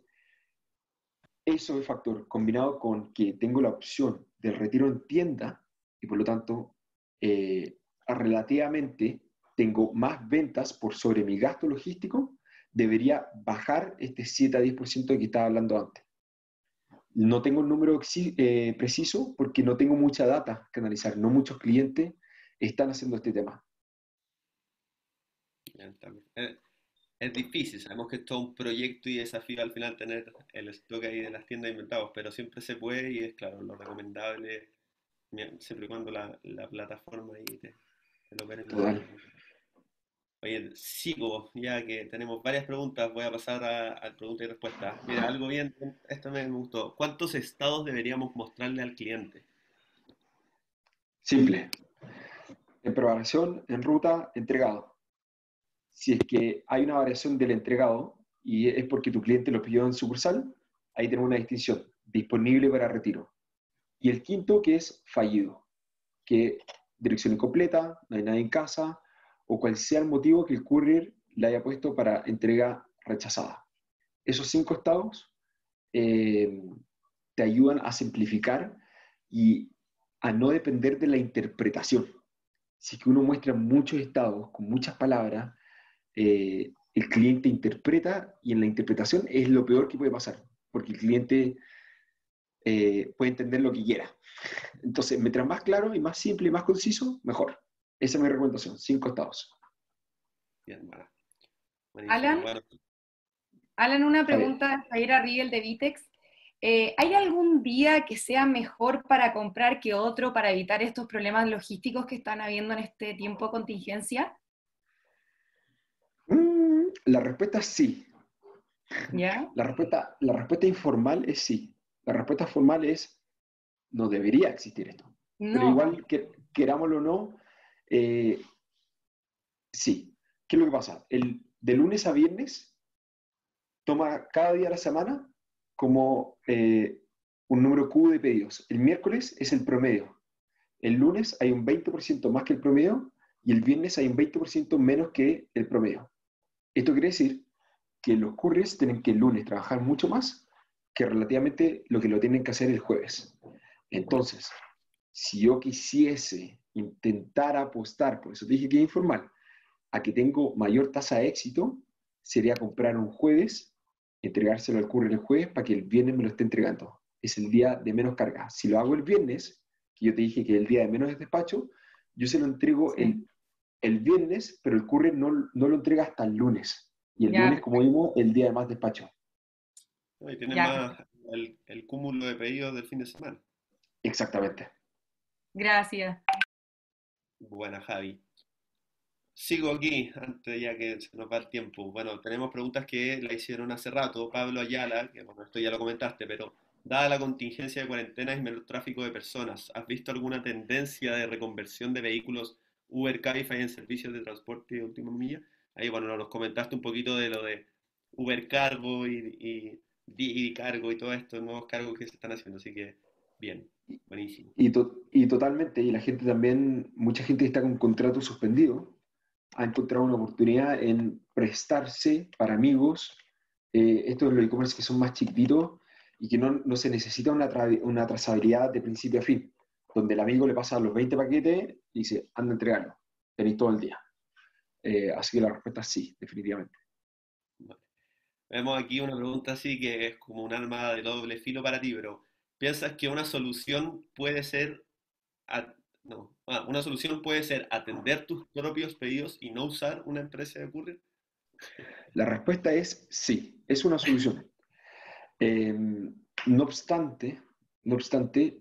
eso es factor combinado con que tengo la opción del retiro en tienda y por lo tanto, eh, relativamente tengo más ventas por sobre mi gasto logístico, debería bajar este siete a diez por ciento de que estaba hablando antes. No tengo un número eh, preciso porque no tengo mucha data que analizar. No muchos clientes están haciendo este tema. Bien, también. Eh, es difícil, sabemos que es todo un proyecto y desafío al final tener el stock ahí de las tiendas inventados, pero siempre se puede y es claro, lo recomendable mira, siempre y cuando la, la plataforma ahí te, te lo permita. Total. Oye, sigo, ya que tenemos varias preguntas, voy a pasar a, a preguntas y respuestas. Mira, algo bien, esto me, me gustó. ¿Cuántos estados deberíamos mostrarle al cliente? Simple. En programación, en ruta, entregado. Si es que hay una variación del entregado y es porque tu cliente lo pidió en sucursal, ahí tenemos una distinción. Disponible para retiro. Y el quinto, que es fallido, que dirección incompleta, no hay nadie en casa, o cual sea el motivo que el courier le haya puesto para entrega rechazada. Esos cinco estados eh, te ayudan a simplificar y a no depender de la interpretación. Si que uno muestra muchos estados con muchas palabras, eh, el cliente interpreta y en la interpretación es lo peor que puede pasar, porque el cliente eh, puede entender lo que quiera. Entonces, mientras más claro y más simple y más conciso, mejor. Esa es mi recomendación, cinco estados. Bien, bueno. Buenísimo. Alan, Bueno, Alan, una Javier. pregunta, Javier Arriel de Vitex. Eh, ¿hay algún día que sea mejor para comprar que otro para evitar estos problemas logísticos que están habiendo en este tiempo de contingencia? Mm, la respuesta es sí. ¿Ya? La respuesta, la respuesta informal es sí. La respuesta formal es no debería existir esto. Pero No. igual, que, querámoslo o no, eh, sí. ¿Qué es lo que pasa? El, de lunes a viernes toma cada día de la semana como eh, un número cubo de pedidos. El miércoles es el promedio. El lunes hay un veinte por ciento más que el promedio y el viernes hay un veinte por ciento menos que el promedio. Esto quiere decir que los couriers tienen que el lunes trabajar mucho más que relativamente lo que lo tienen que hacer el jueves. Entonces, si yo quisiese intentar apostar, por eso dije que es informal, a que tengo mayor tasa de éxito, sería comprar un jueves, entregárselo al courier el jueves para que el viernes me lo esté entregando. Es el día de menos carga. Si lo hago el viernes, que yo te dije que es el día de menos despacho, yo se lo entrego Sí. el, el viernes, pero el courier no, no lo entrega hasta el lunes. Y el Ya, lunes, como vimos, el día de más despacho. y tienen Ya. más el, el cúmulo de pedidos del fin de semana. Exactamente. Gracias. Buena, Javi. Sigo aquí, antes ya que se nos va el tiempo. Bueno, tenemos preguntas que la hicieron hace rato. Pablo Ayala, que bueno, esto ya lo comentaste, pero dada la contingencia de cuarentena y menor tráfico de personas, ¿has visto alguna tendencia de reconversión de vehículos Uber, Cabify en servicios de transporte de última milla? Ahí, bueno, nos comentaste un poquito de lo de Uber Cargo y, y Didi Cargo y todos estos nuevos cargos que se están haciendo, así que bien, buenísimo. Y, to- y totalmente, y la gente también, mucha gente que está con contrato suspendido, ha encontrado una oportunidad en prestarse para amigos, eh, estos los e-commerce que son más chiquititos y que no, no se necesita una, tra- una trazabilidad de principio a fin, donde el amigo le pasa los veinte paquetes y dice, anda a entregarlo, tenéis todo el día. Eh, así que la respuesta es sí, definitivamente. Vale. Vemos aquí una pregunta así que es como un arma de doble filo para ti, pero ¿piensas que una solución puede ser, a- no, ah, una solución puede ser atender tus propios pedidos y no usar una empresa de courier? La respuesta es sí, es una solución. Eh, no obstante, no obstante,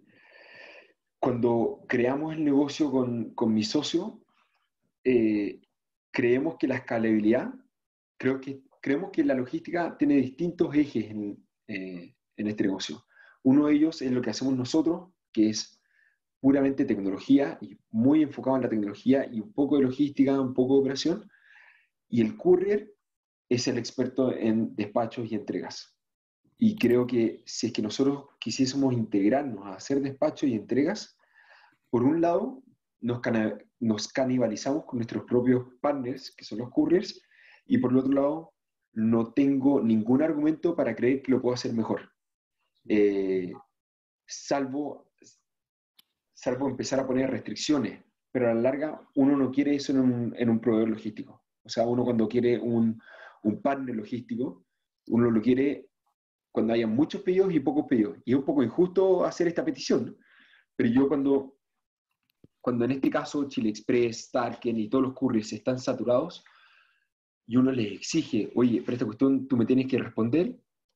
cuando creamos el negocio con, con mi socio, eh, creemos que la escalabilidad, creo que, creemos que la logística tiene distintos ejes en, eh, en este negocio. Uno de ellos es lo que hacemos nosotros, que es puramente tecnología y muy enfocado en la tecnología y un poco de logística, un poco de operación. Y el courier es el experto en despachos y entregas. Y creo que si es que nosotros quisiésemos integrarnos a hacer despachos y entregas, por un lado, nos, cana- nos canibalizamos con nuestros propios partners, que son los couriers, y por el otro lado, no tengo ningún argumento para creer que lo puedo hacer mejor. Eh, salvo, salvo empezar a poner restricciones, pero a la larga uno no quiere eso en un, en un proveedor logístico. O sea, uno cuando quiere un, un partner logístico, uno lo quiere cuando haya muchos pedidos y pocos pedidos. Y es un poco injusto hacer esta petición, ¿no? Pero yo cuando cuando en este caso Chile Express, Tarken y todos los couriers están saturados y uno les exige, oye, pero esta cuestión tú me tienes que responder,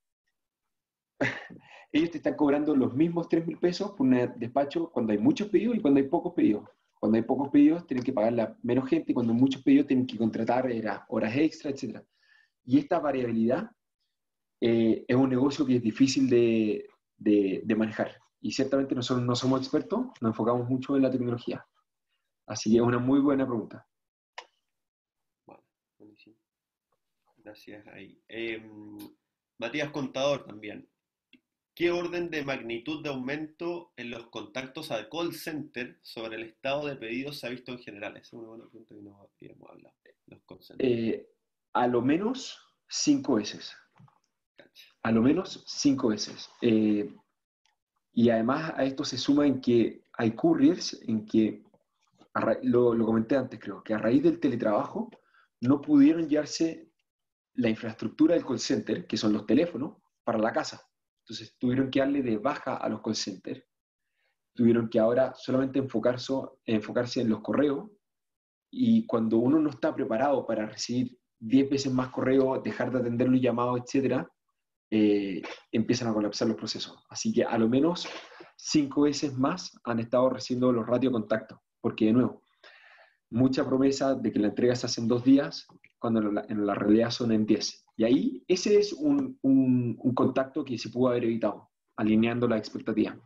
ellos te están cobrando los mismos tres mil pesos por un despacho cuando hay muchos pedidos y cuando hay pocos pedidos. Cuando hay pocos pedidos tienen que pagarle a menos gente, cuando hay muchos pedidos tienen que contratar era, horas extra, etcétera. Y esta variabilidad eh, es un negocio que es difícil de, de, de manejar. Y ciertamente nosotros no somos expertos, nos enfocamos mucho en la tecnología. Así que es una muy buena pregunta. Bueno, buenísimo. Gracias ahí. Em, Matías Contador también. ¿Qué orden de magnitud de aumento en los contactos al call center sobre el estado de pedidos se ha visto en general? Esa es una buena pregunta que no habíamos hablado. Los call centers. Eh, a lo menos cinco veces. Cacha. A lo menos cinco veces. Eh, y además a esto se suma en que hay couriers en que, a ra- lo, lo comenté antes creo, que a raíz del teletrabajo no pudieron llevarse la infraestructura del call center, que son los teléfonos, para la casa. Entonces tuvieron que darle de baja a los call centers. Tuvieron que ahora solamente enfocarse, enfocarse en los correos. Y cuando uno no está preparado para recibir diez veces más correo, dejar de atender los llamados, etcétera, eh, empiezan a colapsar los procesos. Así que a lo menos cinco veces más han estado recibiendo los ratios de contacto, porque de nuevo, mucha promesa de que la entrega se hace en dos días, cuando en la, en la realidad son en diez. Y ahí ese es un, un, un contacto que se pudo haber evitado, alineando la expectativa.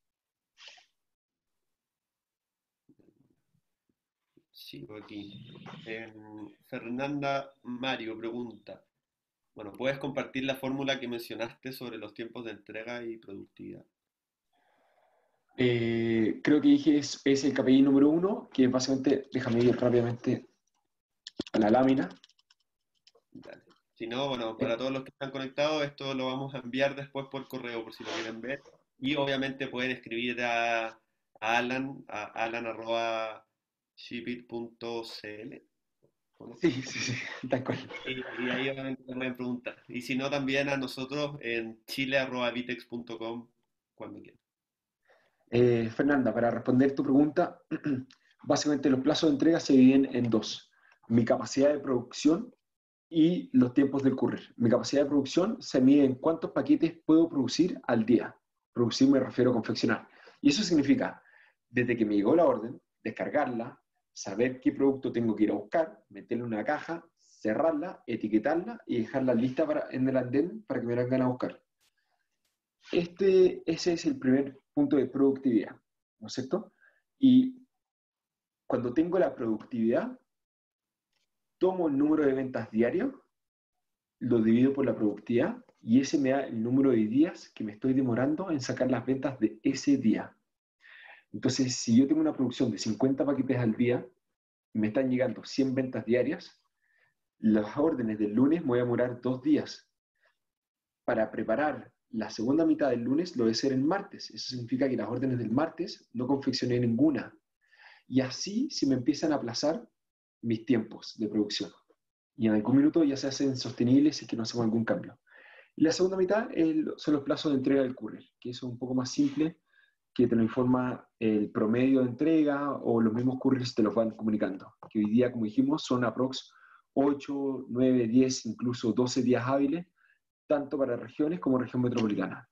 Sigo aquí. Eh, Fernanda Mario pregunta, bueno, ¿puedes compartir la fórmula que mencionaste sobre los tiempos de entrega y productividad? Eh, creo que dije es, es el K P I número uno, que básicamente, déjame ir rápidamente a la lámina. Dale. Si no, bueno, para todos los que están conectados, esto lo vamos a enviar después por correo por si lo quieren ver. Y obviamente pueden escribir a, a Alan, a alan arroba shipit punto c l. Sí, sí, sí, tal cual. Y, y ahí obviamente te pueden preguntar. Y si no, también a nosotros en chile arroba vitex punto com cuando quieran. Eh, Fernanda, para responder tu pregunta, básicamente los plazos de entrega se dividen en dos. Mi capacidad de producción y los tiempos del courier. Mi capacidad de producción se mide en cuántos paquetes puedo producir al día. Producir me refiero a confeccionar. Y eso significa, desde que me llegó la orden, descargarla, saber qué producto tengo que ir a buscar, meterle en una caja, cerrarla, etiquetarla y dejarla lista para, en el andén para que me vengan a buscar. Este, ese es el primer punto de productividad, ¿no es cierto? Y cuando tengo la productividad, tomo el número de ventas diario, lo divido por la productividad y ese me da el número de días que me estoy demorando en sacar las ventas de ese día. Entonces, si yo tengo una producción de cincuenta paquetes al día y me están llegando cien ventas diarias, las órdenes del lunes me voy a demorar dos días. Para preparar la segunda mitad del lunes lo voy a hacer el martes. Eso significa que las órdenes del martes no confeccioné ninguna. Y así se me empiezan a aplazar mis tiempos de producción. Y en algún minuto ya se hacen sostenibles si es que no hacemos algún cambio. Y la segunda mitad el, son los plazos de entrega del courier, que eso es un poco más simple, que te lo informa el promedio de entrega o los mismos couriers te lo van comunicando. Que hoy día, como dijimos, son aprox ocho, nueve, diez, incluso doce días hábiles, tanto para regiones como región metropolitana.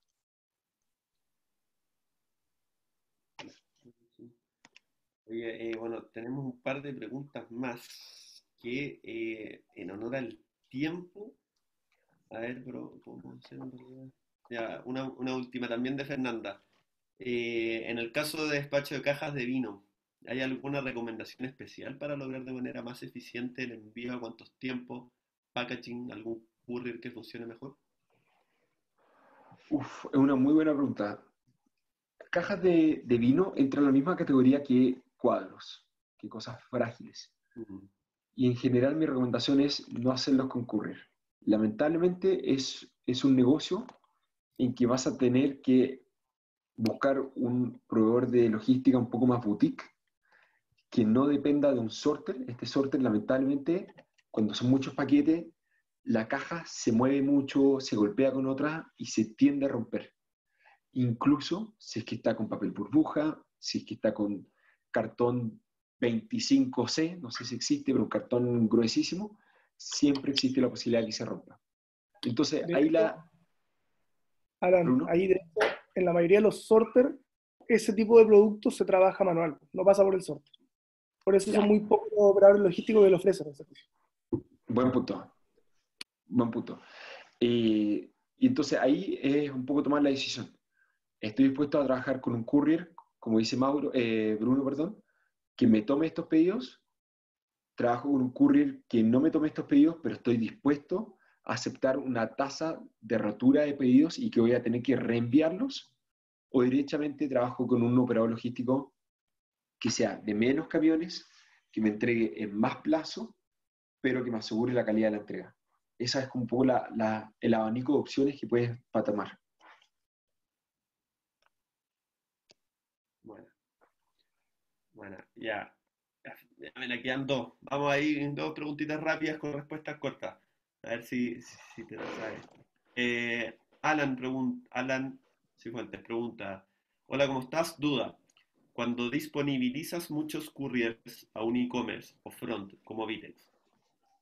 Oye, eh, bueno, tenemos un par de preguntas más que eh, en honor al tiempo, a ver, pero ¿cómo hacer en realidad? Ya, una, una última también de Fernanda. Eh, en el caso de despacho de cajas de vino, ¿hay alguna recomendación especial para lograr de manera más eficiente el envío a cuántos tiempos, packaging, algún courier que funcione mejor? Uf, es una muy buena pregunta. Cajas de, de vino entran en la misma categoría que cuadros, que cosas frágiles. Mm. Y en general mi recomendación es no hacerlos con courier. Lamentablemente es, es un negocio en que vas a tener que buscar un proveedor de logística un poco más boutique, que no dependa de un sorter. Este sorter, lamentablemente, cuando son muchos paquetes, la caja se mueve mucho, se golpea con otra y se tiende a romper. Incluso si es que está con papel burbuja, si es que está con cartón veinticinco ce, no sé si existe, pero un cartón gruesísimo, siempre existe la posibilidad de que se rompa. Entonces, De ahí hecho, la... Alan, Bruno. ahí de hecho, en la mayoría de los sorters, ese tipo de productos se trabaja manual, no pasa por el sorter. Por eso Ya. son muy pocos los operadores logísticos que lo ofrecen el servicio. Buen punto. Buen punto. Eh, y entonces ahí es un poco tomar la decisión. Estoy dispuesto a trabajar con un courier, como dice Mauro, eh, Bruno, perdón, que me tome estos pedidos. Trabajo con un courier que no me tome estos pedidos, pero estoy dispuesto a aceptar una tasa de rotura de pedidos y que voy a tener que reenviarlos. O directamente trabajo con un operador logístico que sea de menos camiones, que me entregue en más plazo, pero que me asegure la calidad de la entrega. Esa es como un poco la, la, el abanico de opciones que puedes para tomar. Bueno, bueno, ya. Ya me quedan dos. Vamos a ir en dos preguntitas rápidas con respuestas cortas. A ver si, si te lo sabes. Eh, Alan, pregunta, Alan Cifuentes pregunta, hola, ¿cómo estás? Duda. Cuando disponibilizas muchos couriers a un e-commerce o front como Vitex,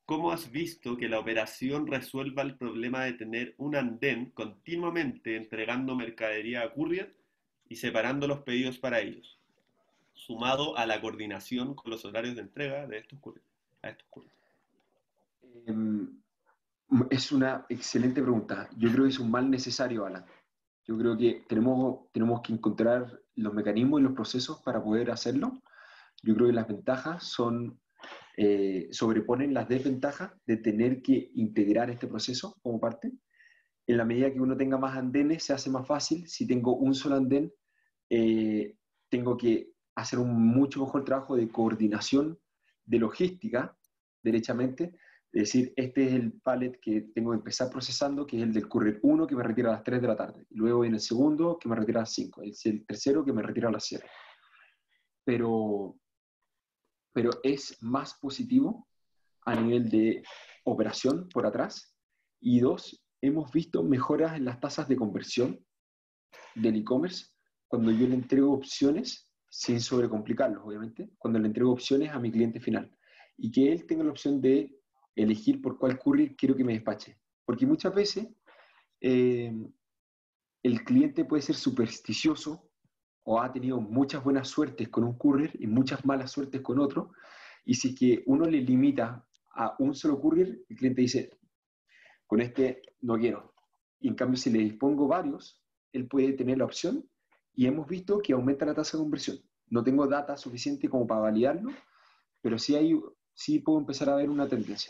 ¿cómo has visto que la operación resuelva el problema de tener un andén continuamente entregando mercadería a courier y separando los pedidos para ellos, sumado a la coordinación con los horarios de entrega de estos couriers, a estos couriers? Em, es una excelente pregunta. Yo creo que es un mal necesario, Alan. Yo creo que tenemos, tenemos que encontrar los mecanismos y los procesos para poder hacerlo. Yo creo que las ventajas son, eh, sobreponen las desventajas de tener que integrar este proceso como parte. En la medida que uno tenga más andenes, se hace más fácil. Si tengo un solo andén, eh, tengo que hacer un mucho mejor trabajo de coordinación, de logística, derechamente. Es decir, este es el pallet que tengo que empezar procesando, que es el del courier uno, que me retira a las tres de la tarde. Luego viene el segundo, que me retira a las cinco. Es el tercero, que me retira a las siete. Pero, pero es más positivo a nivel de operación por atrás. Y dos, hemos visto mejoras en las tasas de conversión del e-commerce cuando yo le entrego opciones, sin sobrecomplicarlos, obviamente, cuando le entrego opciones a mi cliente final. Y que él tenga la opción de elegir por cuál courier quiero que me despache. Porque muchas veces eh, el cliente puede ser supersticioso o ha tenido muchas buenas suertes con un courier y muchas malas suertes con otro. Y si es que uno le limita a un solo courier, el cliente dice, con este no quiero. Y en cambio, si le dispongo varios, él puede tener la opción y hemos visto que aumenta la tasa de conversión. No tengo data suficiente como para validarlo, pero sí, hay, sí puedo empezar a ver una tendencia.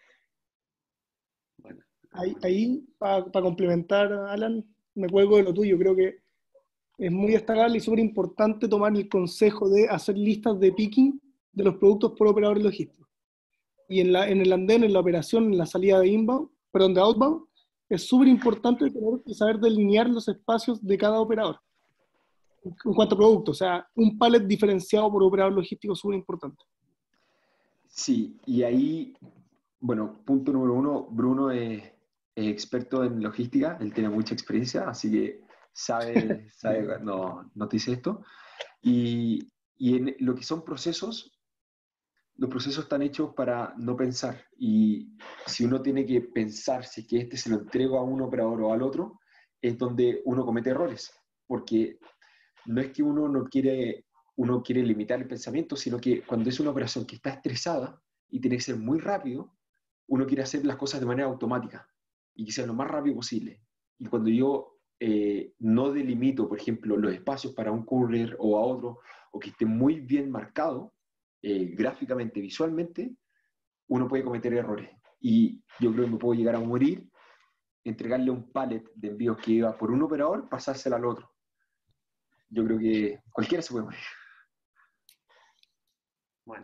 Bueno, Ahí, ahí para complementar, Alan, me cuelgo de lo tuyo. Creo que es muy destacable y súper importante tomar el consejo de hacer listas de picking de los productos por operadores logísticos. Y en, la, en el andén, en la operación, en la salida de inbound, perdón, de outbound, es súper importante tener que saber delinear los espacios de cada operador. En cuanto a productos, o sea, un pallet diferenciado por operador logístico es súper importante. Sí, y ahí, bueno, punto número uno, Bruno es, es experto en logística, él tiene mucha experiencia, así que sabe, sabe no, no te dice esto. Y, y en lo que son procesos, los procesos están hechos para no pensar. Y si uno tiene que pensar si es que este se lo entrego a un operador o al otro, es donde uno comete errores. Porque no es que uno no quiere, uno quiere limitar el pensamiento, sino que cuando es una operación que está estresada y tiene que ser muy rápido, uno quiere hacer las cosas de manera automática y que sea lo más rápido posible. Y cuando yo eh, no delimito, por ejemplo, los espacios para un courier o a otro, o que esté muy bien marcado, eh, gráficamente, visualmente, uno puede cometer errores. Y yo creo que me puedo llegar a morir, entregarle un pallet de envíos que iba por un operador, pasársela al otro. Yo creo que cualquiera se puede morir. bueno.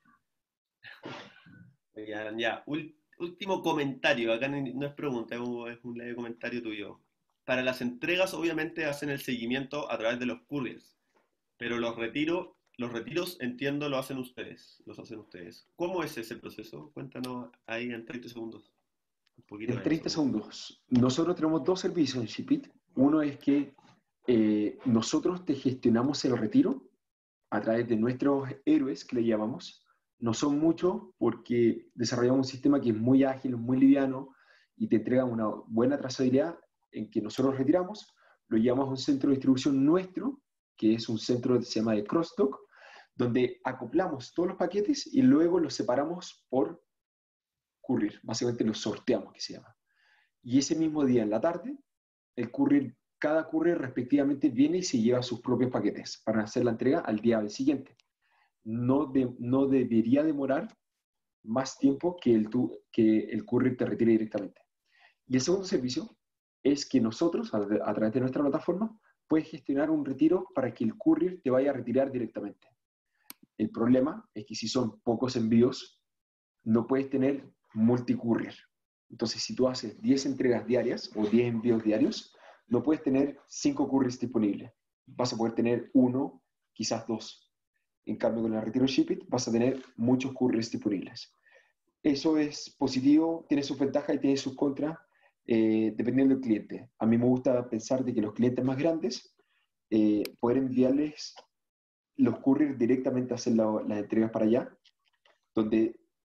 Ya, ya. Ul- último comentario, acá no no es pregunta, es un, es un leve comentario tuyo. Para las entregas, obviamente, hacen el seguimiento a través de los couriers, pero los retiro, los retiros, entiendo, lo hacen ustedes, los hacen ustedes. ¿Cómo es ese proceso? Cuéntanos ahí en treinta segundos, un poquito En de treinta eso. segundos, nosotros tenemos dos servicios en Shipit. Uno es que eh, nosotros te gestionamos el retiro a través de nuestros héroes, que le llamamos. No son muchos porque desarrollamos un sistema que es muy ágil, muy liviano y te entrega una buena trazabilidad en que nosotros retiramos. Lo llevamos a un centro de distribución nuestro, que es un centro que se llama de cross-dock, donde acoplamos todos los paquetes y luego los separamos por courier. Básicamente los sorteamos, que se llama. Y ese mismo día en la tarde, el courier, cada courier respectivamente viene y se lleva sus propios paquetes para hacer la entrega al día del siguiente. No, de, no debería demorar más tiempo que el, tu, que el courier te retire directamente. Y el segundo servicio es que nosotros, a, a través de nuestra plataforma, puedes gestionar un retiro para que el courier te vaya a retirar directamente. El problema es que si son pocos envíos, no puedes tener multicourier. Entonces, si tú haces diez entregas diarias o diez envíos diarios, no puedes tener cinco couriers disponibles. Vas a poder tener uno, quizás dos. En cambio, con el retiro Shipit vas a tener muchos couriers disponibles. Eso es positivo, tiene sus ventajas y tiene sus contras, eh, dependiendo del cliente. A mí me gusta pensar de que los clientes más grandes, eh, poder enviarles los couriers directamente a hacer la, las entregas para allá, donde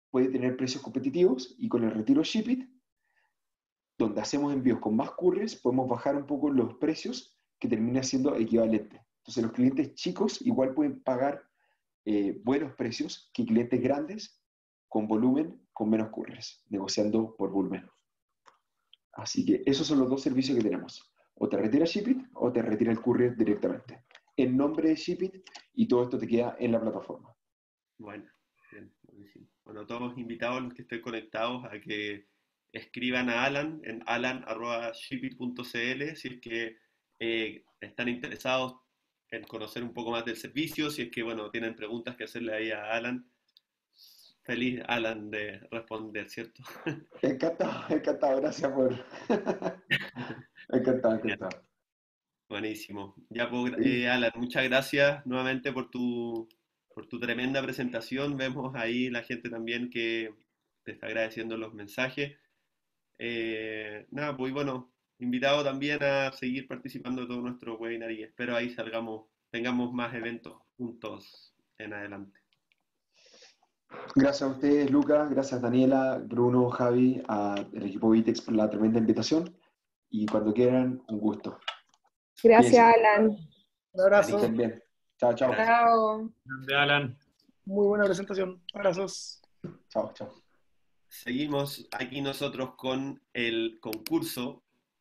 puede tener precios competitivos y con el retiro Shipit, donde hacemos envíos con más couriers, podemos bajar un poco los precios que termina siendo equivalente. Entonces los clientes chicos igual pueden pagar eh, buenos precios que clientes grandes con volumen, con menos couriers, negociando por volumen. Así que esos son los dos servicios que tenemos. O te retira Shipit o te retira el courier directamente. En nombre de Shipit y todo esto te queda en la plataforma. Bueno, bien, buenísimo. Bueno, todos invitados los que estén conectados a que escriban a Alan en alan arroba shipit punto c l si es que eh, están interesados en conocer un poco más del servicio, si es que, bueno, tienen preguntas que hacerle ahí a Alan. Feliz, Alan, de responder, ¿cierto? Encantado, encantado, gracias por... encantado, encantado. Buenísimo. Ya, pues, eh, Alan, muchas gracias nuevamente por tu, por tu tremenda presentación. Vemos ahí la gente también que te está agradeciendo los mensajes. Eh, nada, pues bueno, invitado también a seguir participando de todo nuestro webinar y espero ahí salgamos, tengamos más eventos juntos en adelante. Gracias a ustedes, Lucas, gracias Daniela, Bruno, Javi, al equipo Vitex por la tremenda invitación y cuando quieran, un gusto. Gracias, Cuídense. Alan. Un abrazo. Estén bien. Chao, chao. Gracias. Chao. Grande, Alan. Muy buena presentación. Abrazos. Chao, chao. Seguimos aquí nosotros con el concurso.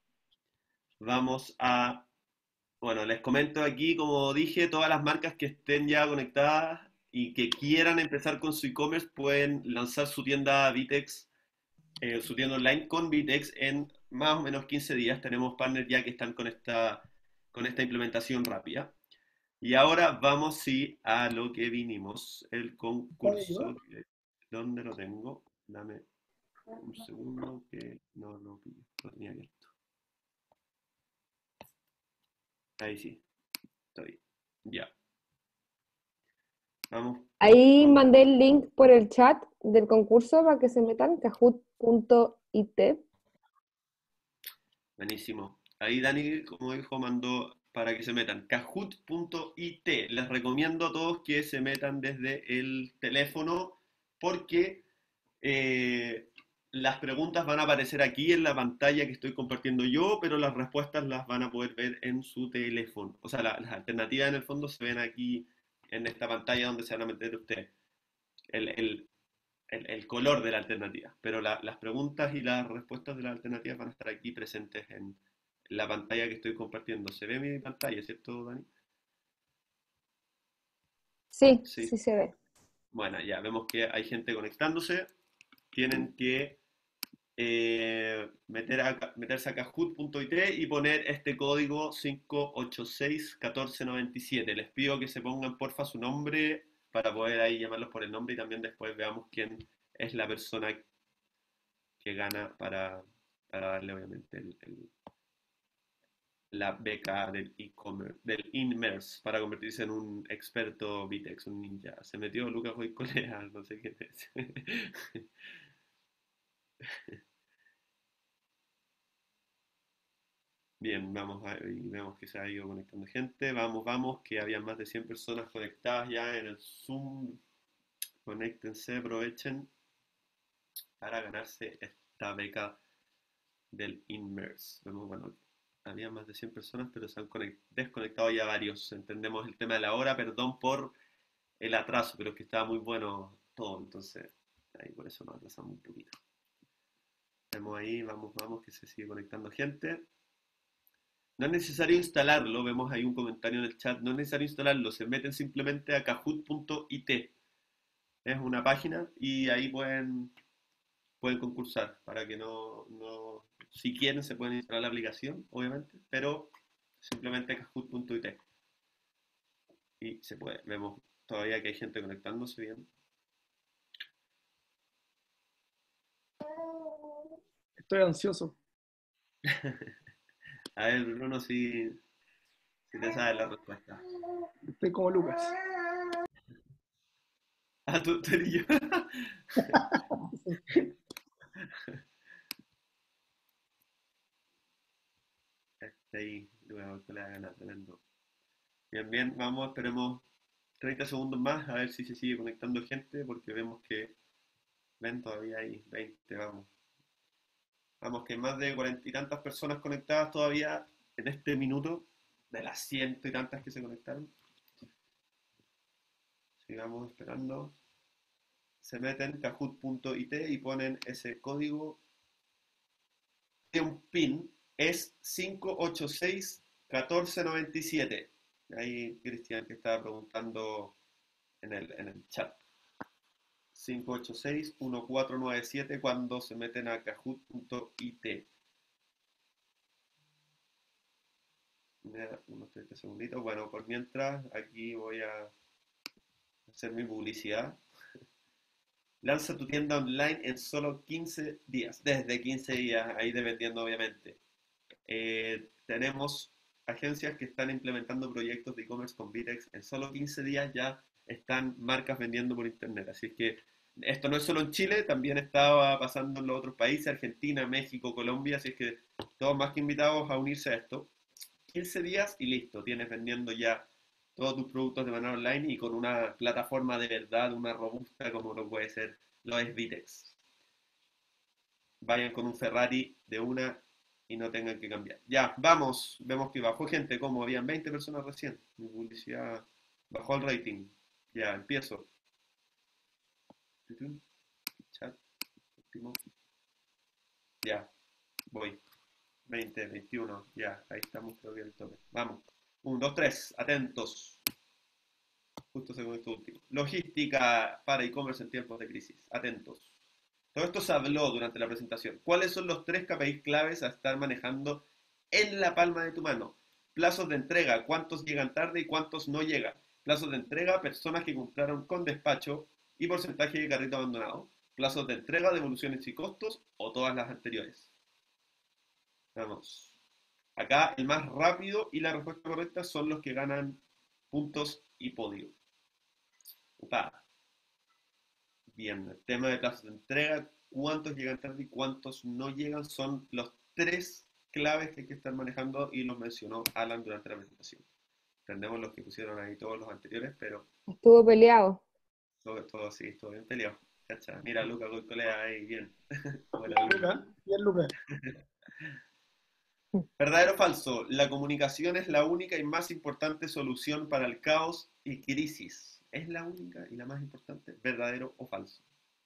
Vamos a, bueno, les comento aquí, como dije, todas las marcas que estén ya conectadas y que quieran empezar con su e-commerce pueden lanzar su tienda Vitex, eh, su tienda online con Vitex en más o menos quince días. Tenemos partners ya que están con esta, con esta implementación rápida. Y ahora vamos sí a lo que vinimos, el concurso. ¿Dónde lo tengo? Dame un segundo que no lo pillo, lo tenía abierto. Ahí sí, estoy. Ya. Vamos. Ahí mandé el link por el chat del concurso para que se metan, kahoot punto i t. Buenísimo. Ahí Dani, como dijo, mandó para que se metan. kahoot punto i t. Les recomiendo a todos que se metan desde el teléfono porque eh, las preguntas van a aparecer aquí en la pantalla que estoy compartiendo yo, pero las respuestas las van a poder ver en su teléfono. O sea, la- las alternativas en el fondo se ven aquí en esta pantalla donde se van a meter ustedes. El, el- el- el color de la alternativa. Pero la- las preguntas y las respuestas de las alternativas van a estar aquí presentes en la pantalla que estoy compartiendo. ¿Se ve mi pantalla, cierto, Dani? Sí, Sí. sí se ve. Bueno, ya vemos que hay gente conectándose. Tienen que eh, meter a- meterse a kahoot punto i t y poner este código cinco ocho seis uno cuatro nueve siete. Les pido que se pongan porfa su nombre para poder ahí llamarlos por el nombre y también después veamos quién es la persona que gana para, para darle obviamente el- el- la beca del e-commerce, del Inmerse, para convertirse en un experto Vitex, un ninja. Se metió Lucas Goicolea, no sé quién es. Bien, vamos a, y vemos que se ha ido conectando gente. Vamos, vamos, que había más de cien personas conectadas ya en el Zoom. Conéctense, aprovechen para ganarse esta beca del Inmerse. Vemos, bueno, había más de cien personas, pero se han conect- desconectado ya varios. Entendemos el tema de la hora, perdón por el atraso, pero es que estaba muy bueno todo, entonces ahí por eso nos atrasamos un poquito. Vemos ahí, vamos, vamos, que se sigue conectando gente. No es necesario instalarlo, vemos ahí un comentario en el chat, no es necesario instalarlo, se meten simplemente a kahoot punto i t. Es una página y ahí pueden, pueden concursar para que no, no, si quieren se pueden instalar la aplicación, obviamente, pero simplemente kahoot punto i t. Y se puede, vemos todavía que hay gente conectándose bien. Estoy ansioso. A ver, Bruno, si, si te sabes la respuesta. Estoy como Lucas. Ah, tú, tú eres yo. Este ahí, luego que le hagan a tremendo. Bien, bien, vamos, esperemos treinta segundos más a ver si se sigue conectando gente, porque vemos que Ven, todavía hay veinte, vamos. Vamos, que hay más de cuarenta y tantas personas conectadas todavía en este minuto, de las ciento y tantas que se conectaron. Sigamos esperando. Se meten kahoot punto it y ponen ese código. De un PIN es cinco ocho seis uno cuatro nueve siete. Ahí Cristian que estaba preguntando en el, en el chat. cinco ocho seis uno cuatro nueve siete cuando se meten a kahoot punto it. Unos treinta segunditos. Bueno, por mientras, aquí voy a hacer mi publicidad. Lanza tu tienda online en solo quince días. Desde quince días, ahí dependiendo obviamente. Eh, tenemos agencias que están implementando proyectos de e-commerce con Vitex. En solo quince días ya están marcas vendiendo por internet. Así que esto no es solo en Chile, también estaba pasando en los otros países, Argentina, México, Colombia. Así es que todos más que invitados a unirse a esto. quince días y listo, tienes vendiendo ya todos tus productos de manera online y con una plataforma de verdad, una robusta como lo puede ser lo es Vitex. Vayan con un Ferrari de una y no tengan que cambiar. Ya, vamos, vemos que bajó gente, como habían veinte personas recién. Mi publicidad bajó el rating. Ya, empiezo. Chat, último. Ya, voy. veinte, veintiuno, ya, ahí estamos, creo que el tope. Vamos. uno, dos, tres, atentos. Justo según esto último. Logística para e-commerce en tiempos de crisis. Atentos. Todo esto se habló durante la presentación. ¿Cuáles son los tres K P Is claves a estar manejando en la palma de tu mano? Plazos de entrega, cuántos llegan tarde y cuántos no llegan. Plazos de entrega, personas que compraron con despacho y porcentaje de carrito abandonado. Plazos de entrega, devoluciones y costos o todas las anteriores. Vamos. Acá el más rápido y la respuesta correcta son los que ganan puntos y podio. Upa. Bien, el tema de plazos de entrega, cuántos llegan tarde y cuántos no llegan, son los tres claves que hay que estar manejando y los mencionó Alan durante la presentación. Entendemos los que pusieron ahí todos los anteriores, pero... Estuvo peleado. Todo, todo sí, estuvo bien peleado. ¿Cacha? Mira, Luca, con colega ahí, bien. Hola, Luca, bien, Luca. ¿Verdadero o falso? La comunicación es la única y más importante solución para el caos y crisis. ¿Es la única y la más importante? ¿Verdadero o falso?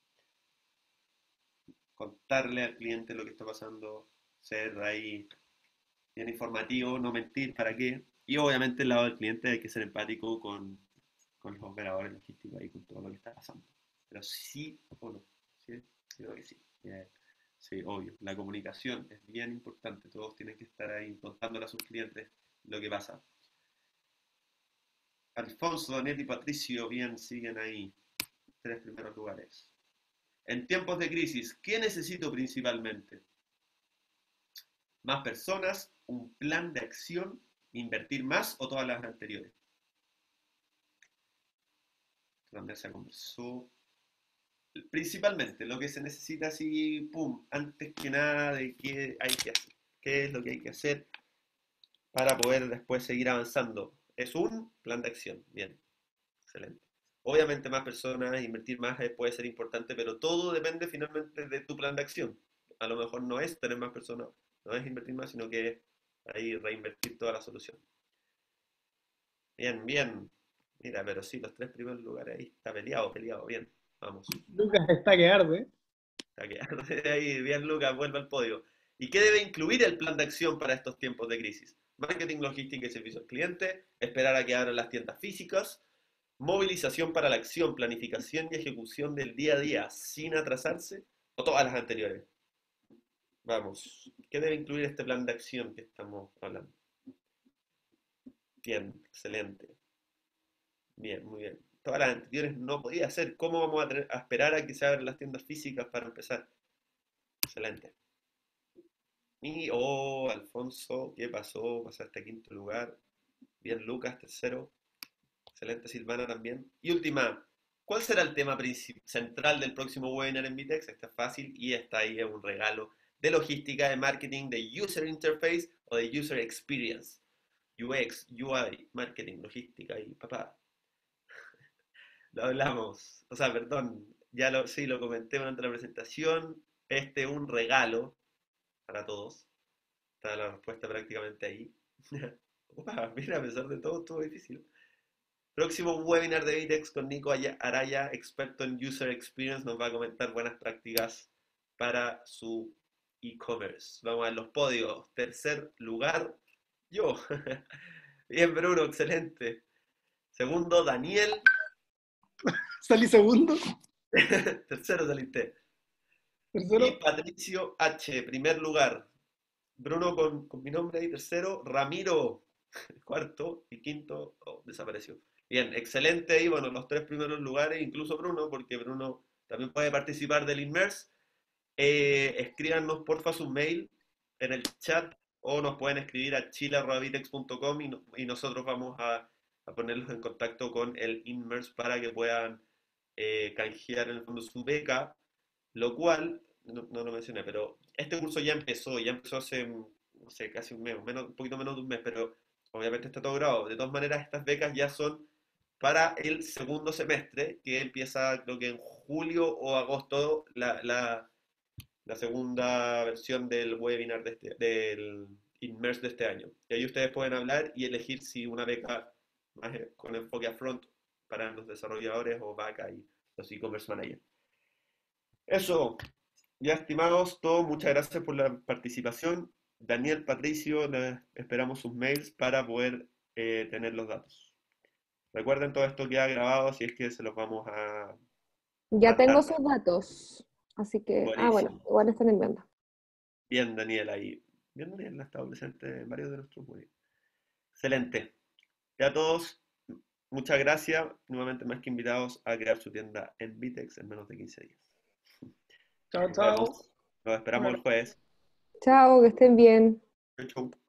Contarle al cliente lo que está pasando, ser ahí bien informativo, no mentir, ¿para qué? Y obviamente el lado del cliente hay que ser empático con, con los operadores logísticos y con todo lo que está pasando. Pero sí o no. ¿Sí? Creo que sí. Yeah. Sí, obvio. La comunicación es bien importante. Todos tienen que estar ahí contándole a sus clientes lo que pasa. Alfonso, Daniel y Patricio, bien, siguen ahí. Tres primeros lugares. En tiempos de crisis, ¿qué necesito principalmente? Más personas, un plan de acción, invertir más o todas las anteriores. Donde se conversó. Principalmente, lo que se necesita así, pum, antes que nada de qué hay que hacer, qué es lo que hay que hacer para poder después seguir avanzando. Es un plan de acción, bien, excelente. Obviamente más personas, invertir más puede ser importante, pero todo depende finalmente de tu plan de acción. A lo mejor no es tener más personas, no es invertir más, sino que es ahí reinvertir toda la solución. Bien, bien. Mira, pero sí, los tres primeros lugares ahí está peleado, peleado, bien. Vamos. Lucas está que arde. Está que arde ahí, bien Lucas, vuelve al podio. ¿Y qué debe incluir el plan de acción para estos tiempos de crisis? Marketing, logística y servicio al cliente, esperar a que abran las tiendas físicas, movilización para la acción, planificación y ejecución del día a día sin atrasarse, o todas las anteriores. Vamos, ¿qué debe incluir este plan de acción que estamos hablando? Bien, excelente. Bien, muy bien. Todas las anteriores no podía hacer. ¿Cómo vamos a, tener, a esperar a que se abran las tiendas físicas para empezar? Excelente. Y, oh, Alfonso, ¿qué pasó? Pasaste a quinto lugar. Bien, Lucas, tercero. Excelente, Silvana también. Y última, ¿cuál será el tema central del próximo webinar en Vitex? Está fácil y está ahí, es un regalo de logística, de marketing, de user interface o de user experience. U X, U I, marketing, logística y papá. Lo hablamos, o sea, perdón, ya lo, sí, lo comenté durante la presentación. Este es un regalo para todos. Está la respuesta prácticamente ahí. Upa, mira, a pesar de todo, estuvo difícil. Próximo webinar de Vitex con Nico Araya, experto en User Experience, nos va a comentar buenas prácticas para su e-commerce. Vamos a los podios. Tercer lugar, yo. Bien, Bruno, excelente. Segundo, Daniel. Salí segundo. Tercero saliste. Tercero. Y Patricio H, primer lugar. Bruno con, con mi nombre ahí, tercero. Ramiro, cuarto. Y quinto, oh, desapareció. Bien, excelente. Y bueno, los tres primeros lugares, incluso Bruno, porque Bruno también puede participar del Inmerse. Eh, escríbanos porfa su mail en el chat o nos pueden escribir a chile arroba vitex punto com y, no, y nosotros vamos a, a ponerlos en contacto con el Inmerse para que puedan eh, canjear en el fondo su beca, lo cual, no, no lo mencioné, pero este curso ya empezó, ya empezó hace, no sé, casi un mes, menos, un poquito menos de un mes, pero obviamente está todo grabado. De todas maneras, estas becas ya son para el segundo semestre, que empieza creo que en julio o agosto, la, la, la segunda versión del webinar de este, del Inmerse de este año. Y ahí ustedes pueden hablar y elegir si una beca más con enfoque a front para los desarrolladores o back y los e-commerce managers. Eso, ya estimados todos, muchas gracias por la participación. Daniel, Patricio, esperamos sus mails para poder eh, tener los datos. Recuerden, todo esto queda grabado, si es que se los vamos a Ya mandar. tengo sus datos, así que, Buenísimo. ah, bueno, igual están enviando. Bien, Daniel, ahí. Bien, Daniel, ha estado presente en varios de nuestros webinars. Excelente. Ya a todos, muchas gracias. Nuevamente más que invitados a crear su tienda en Vitex en menos de quince días. Chao, Nos chao. vemos. Nos esperamos el jueves. Chao, que estén bien. Chau, chau.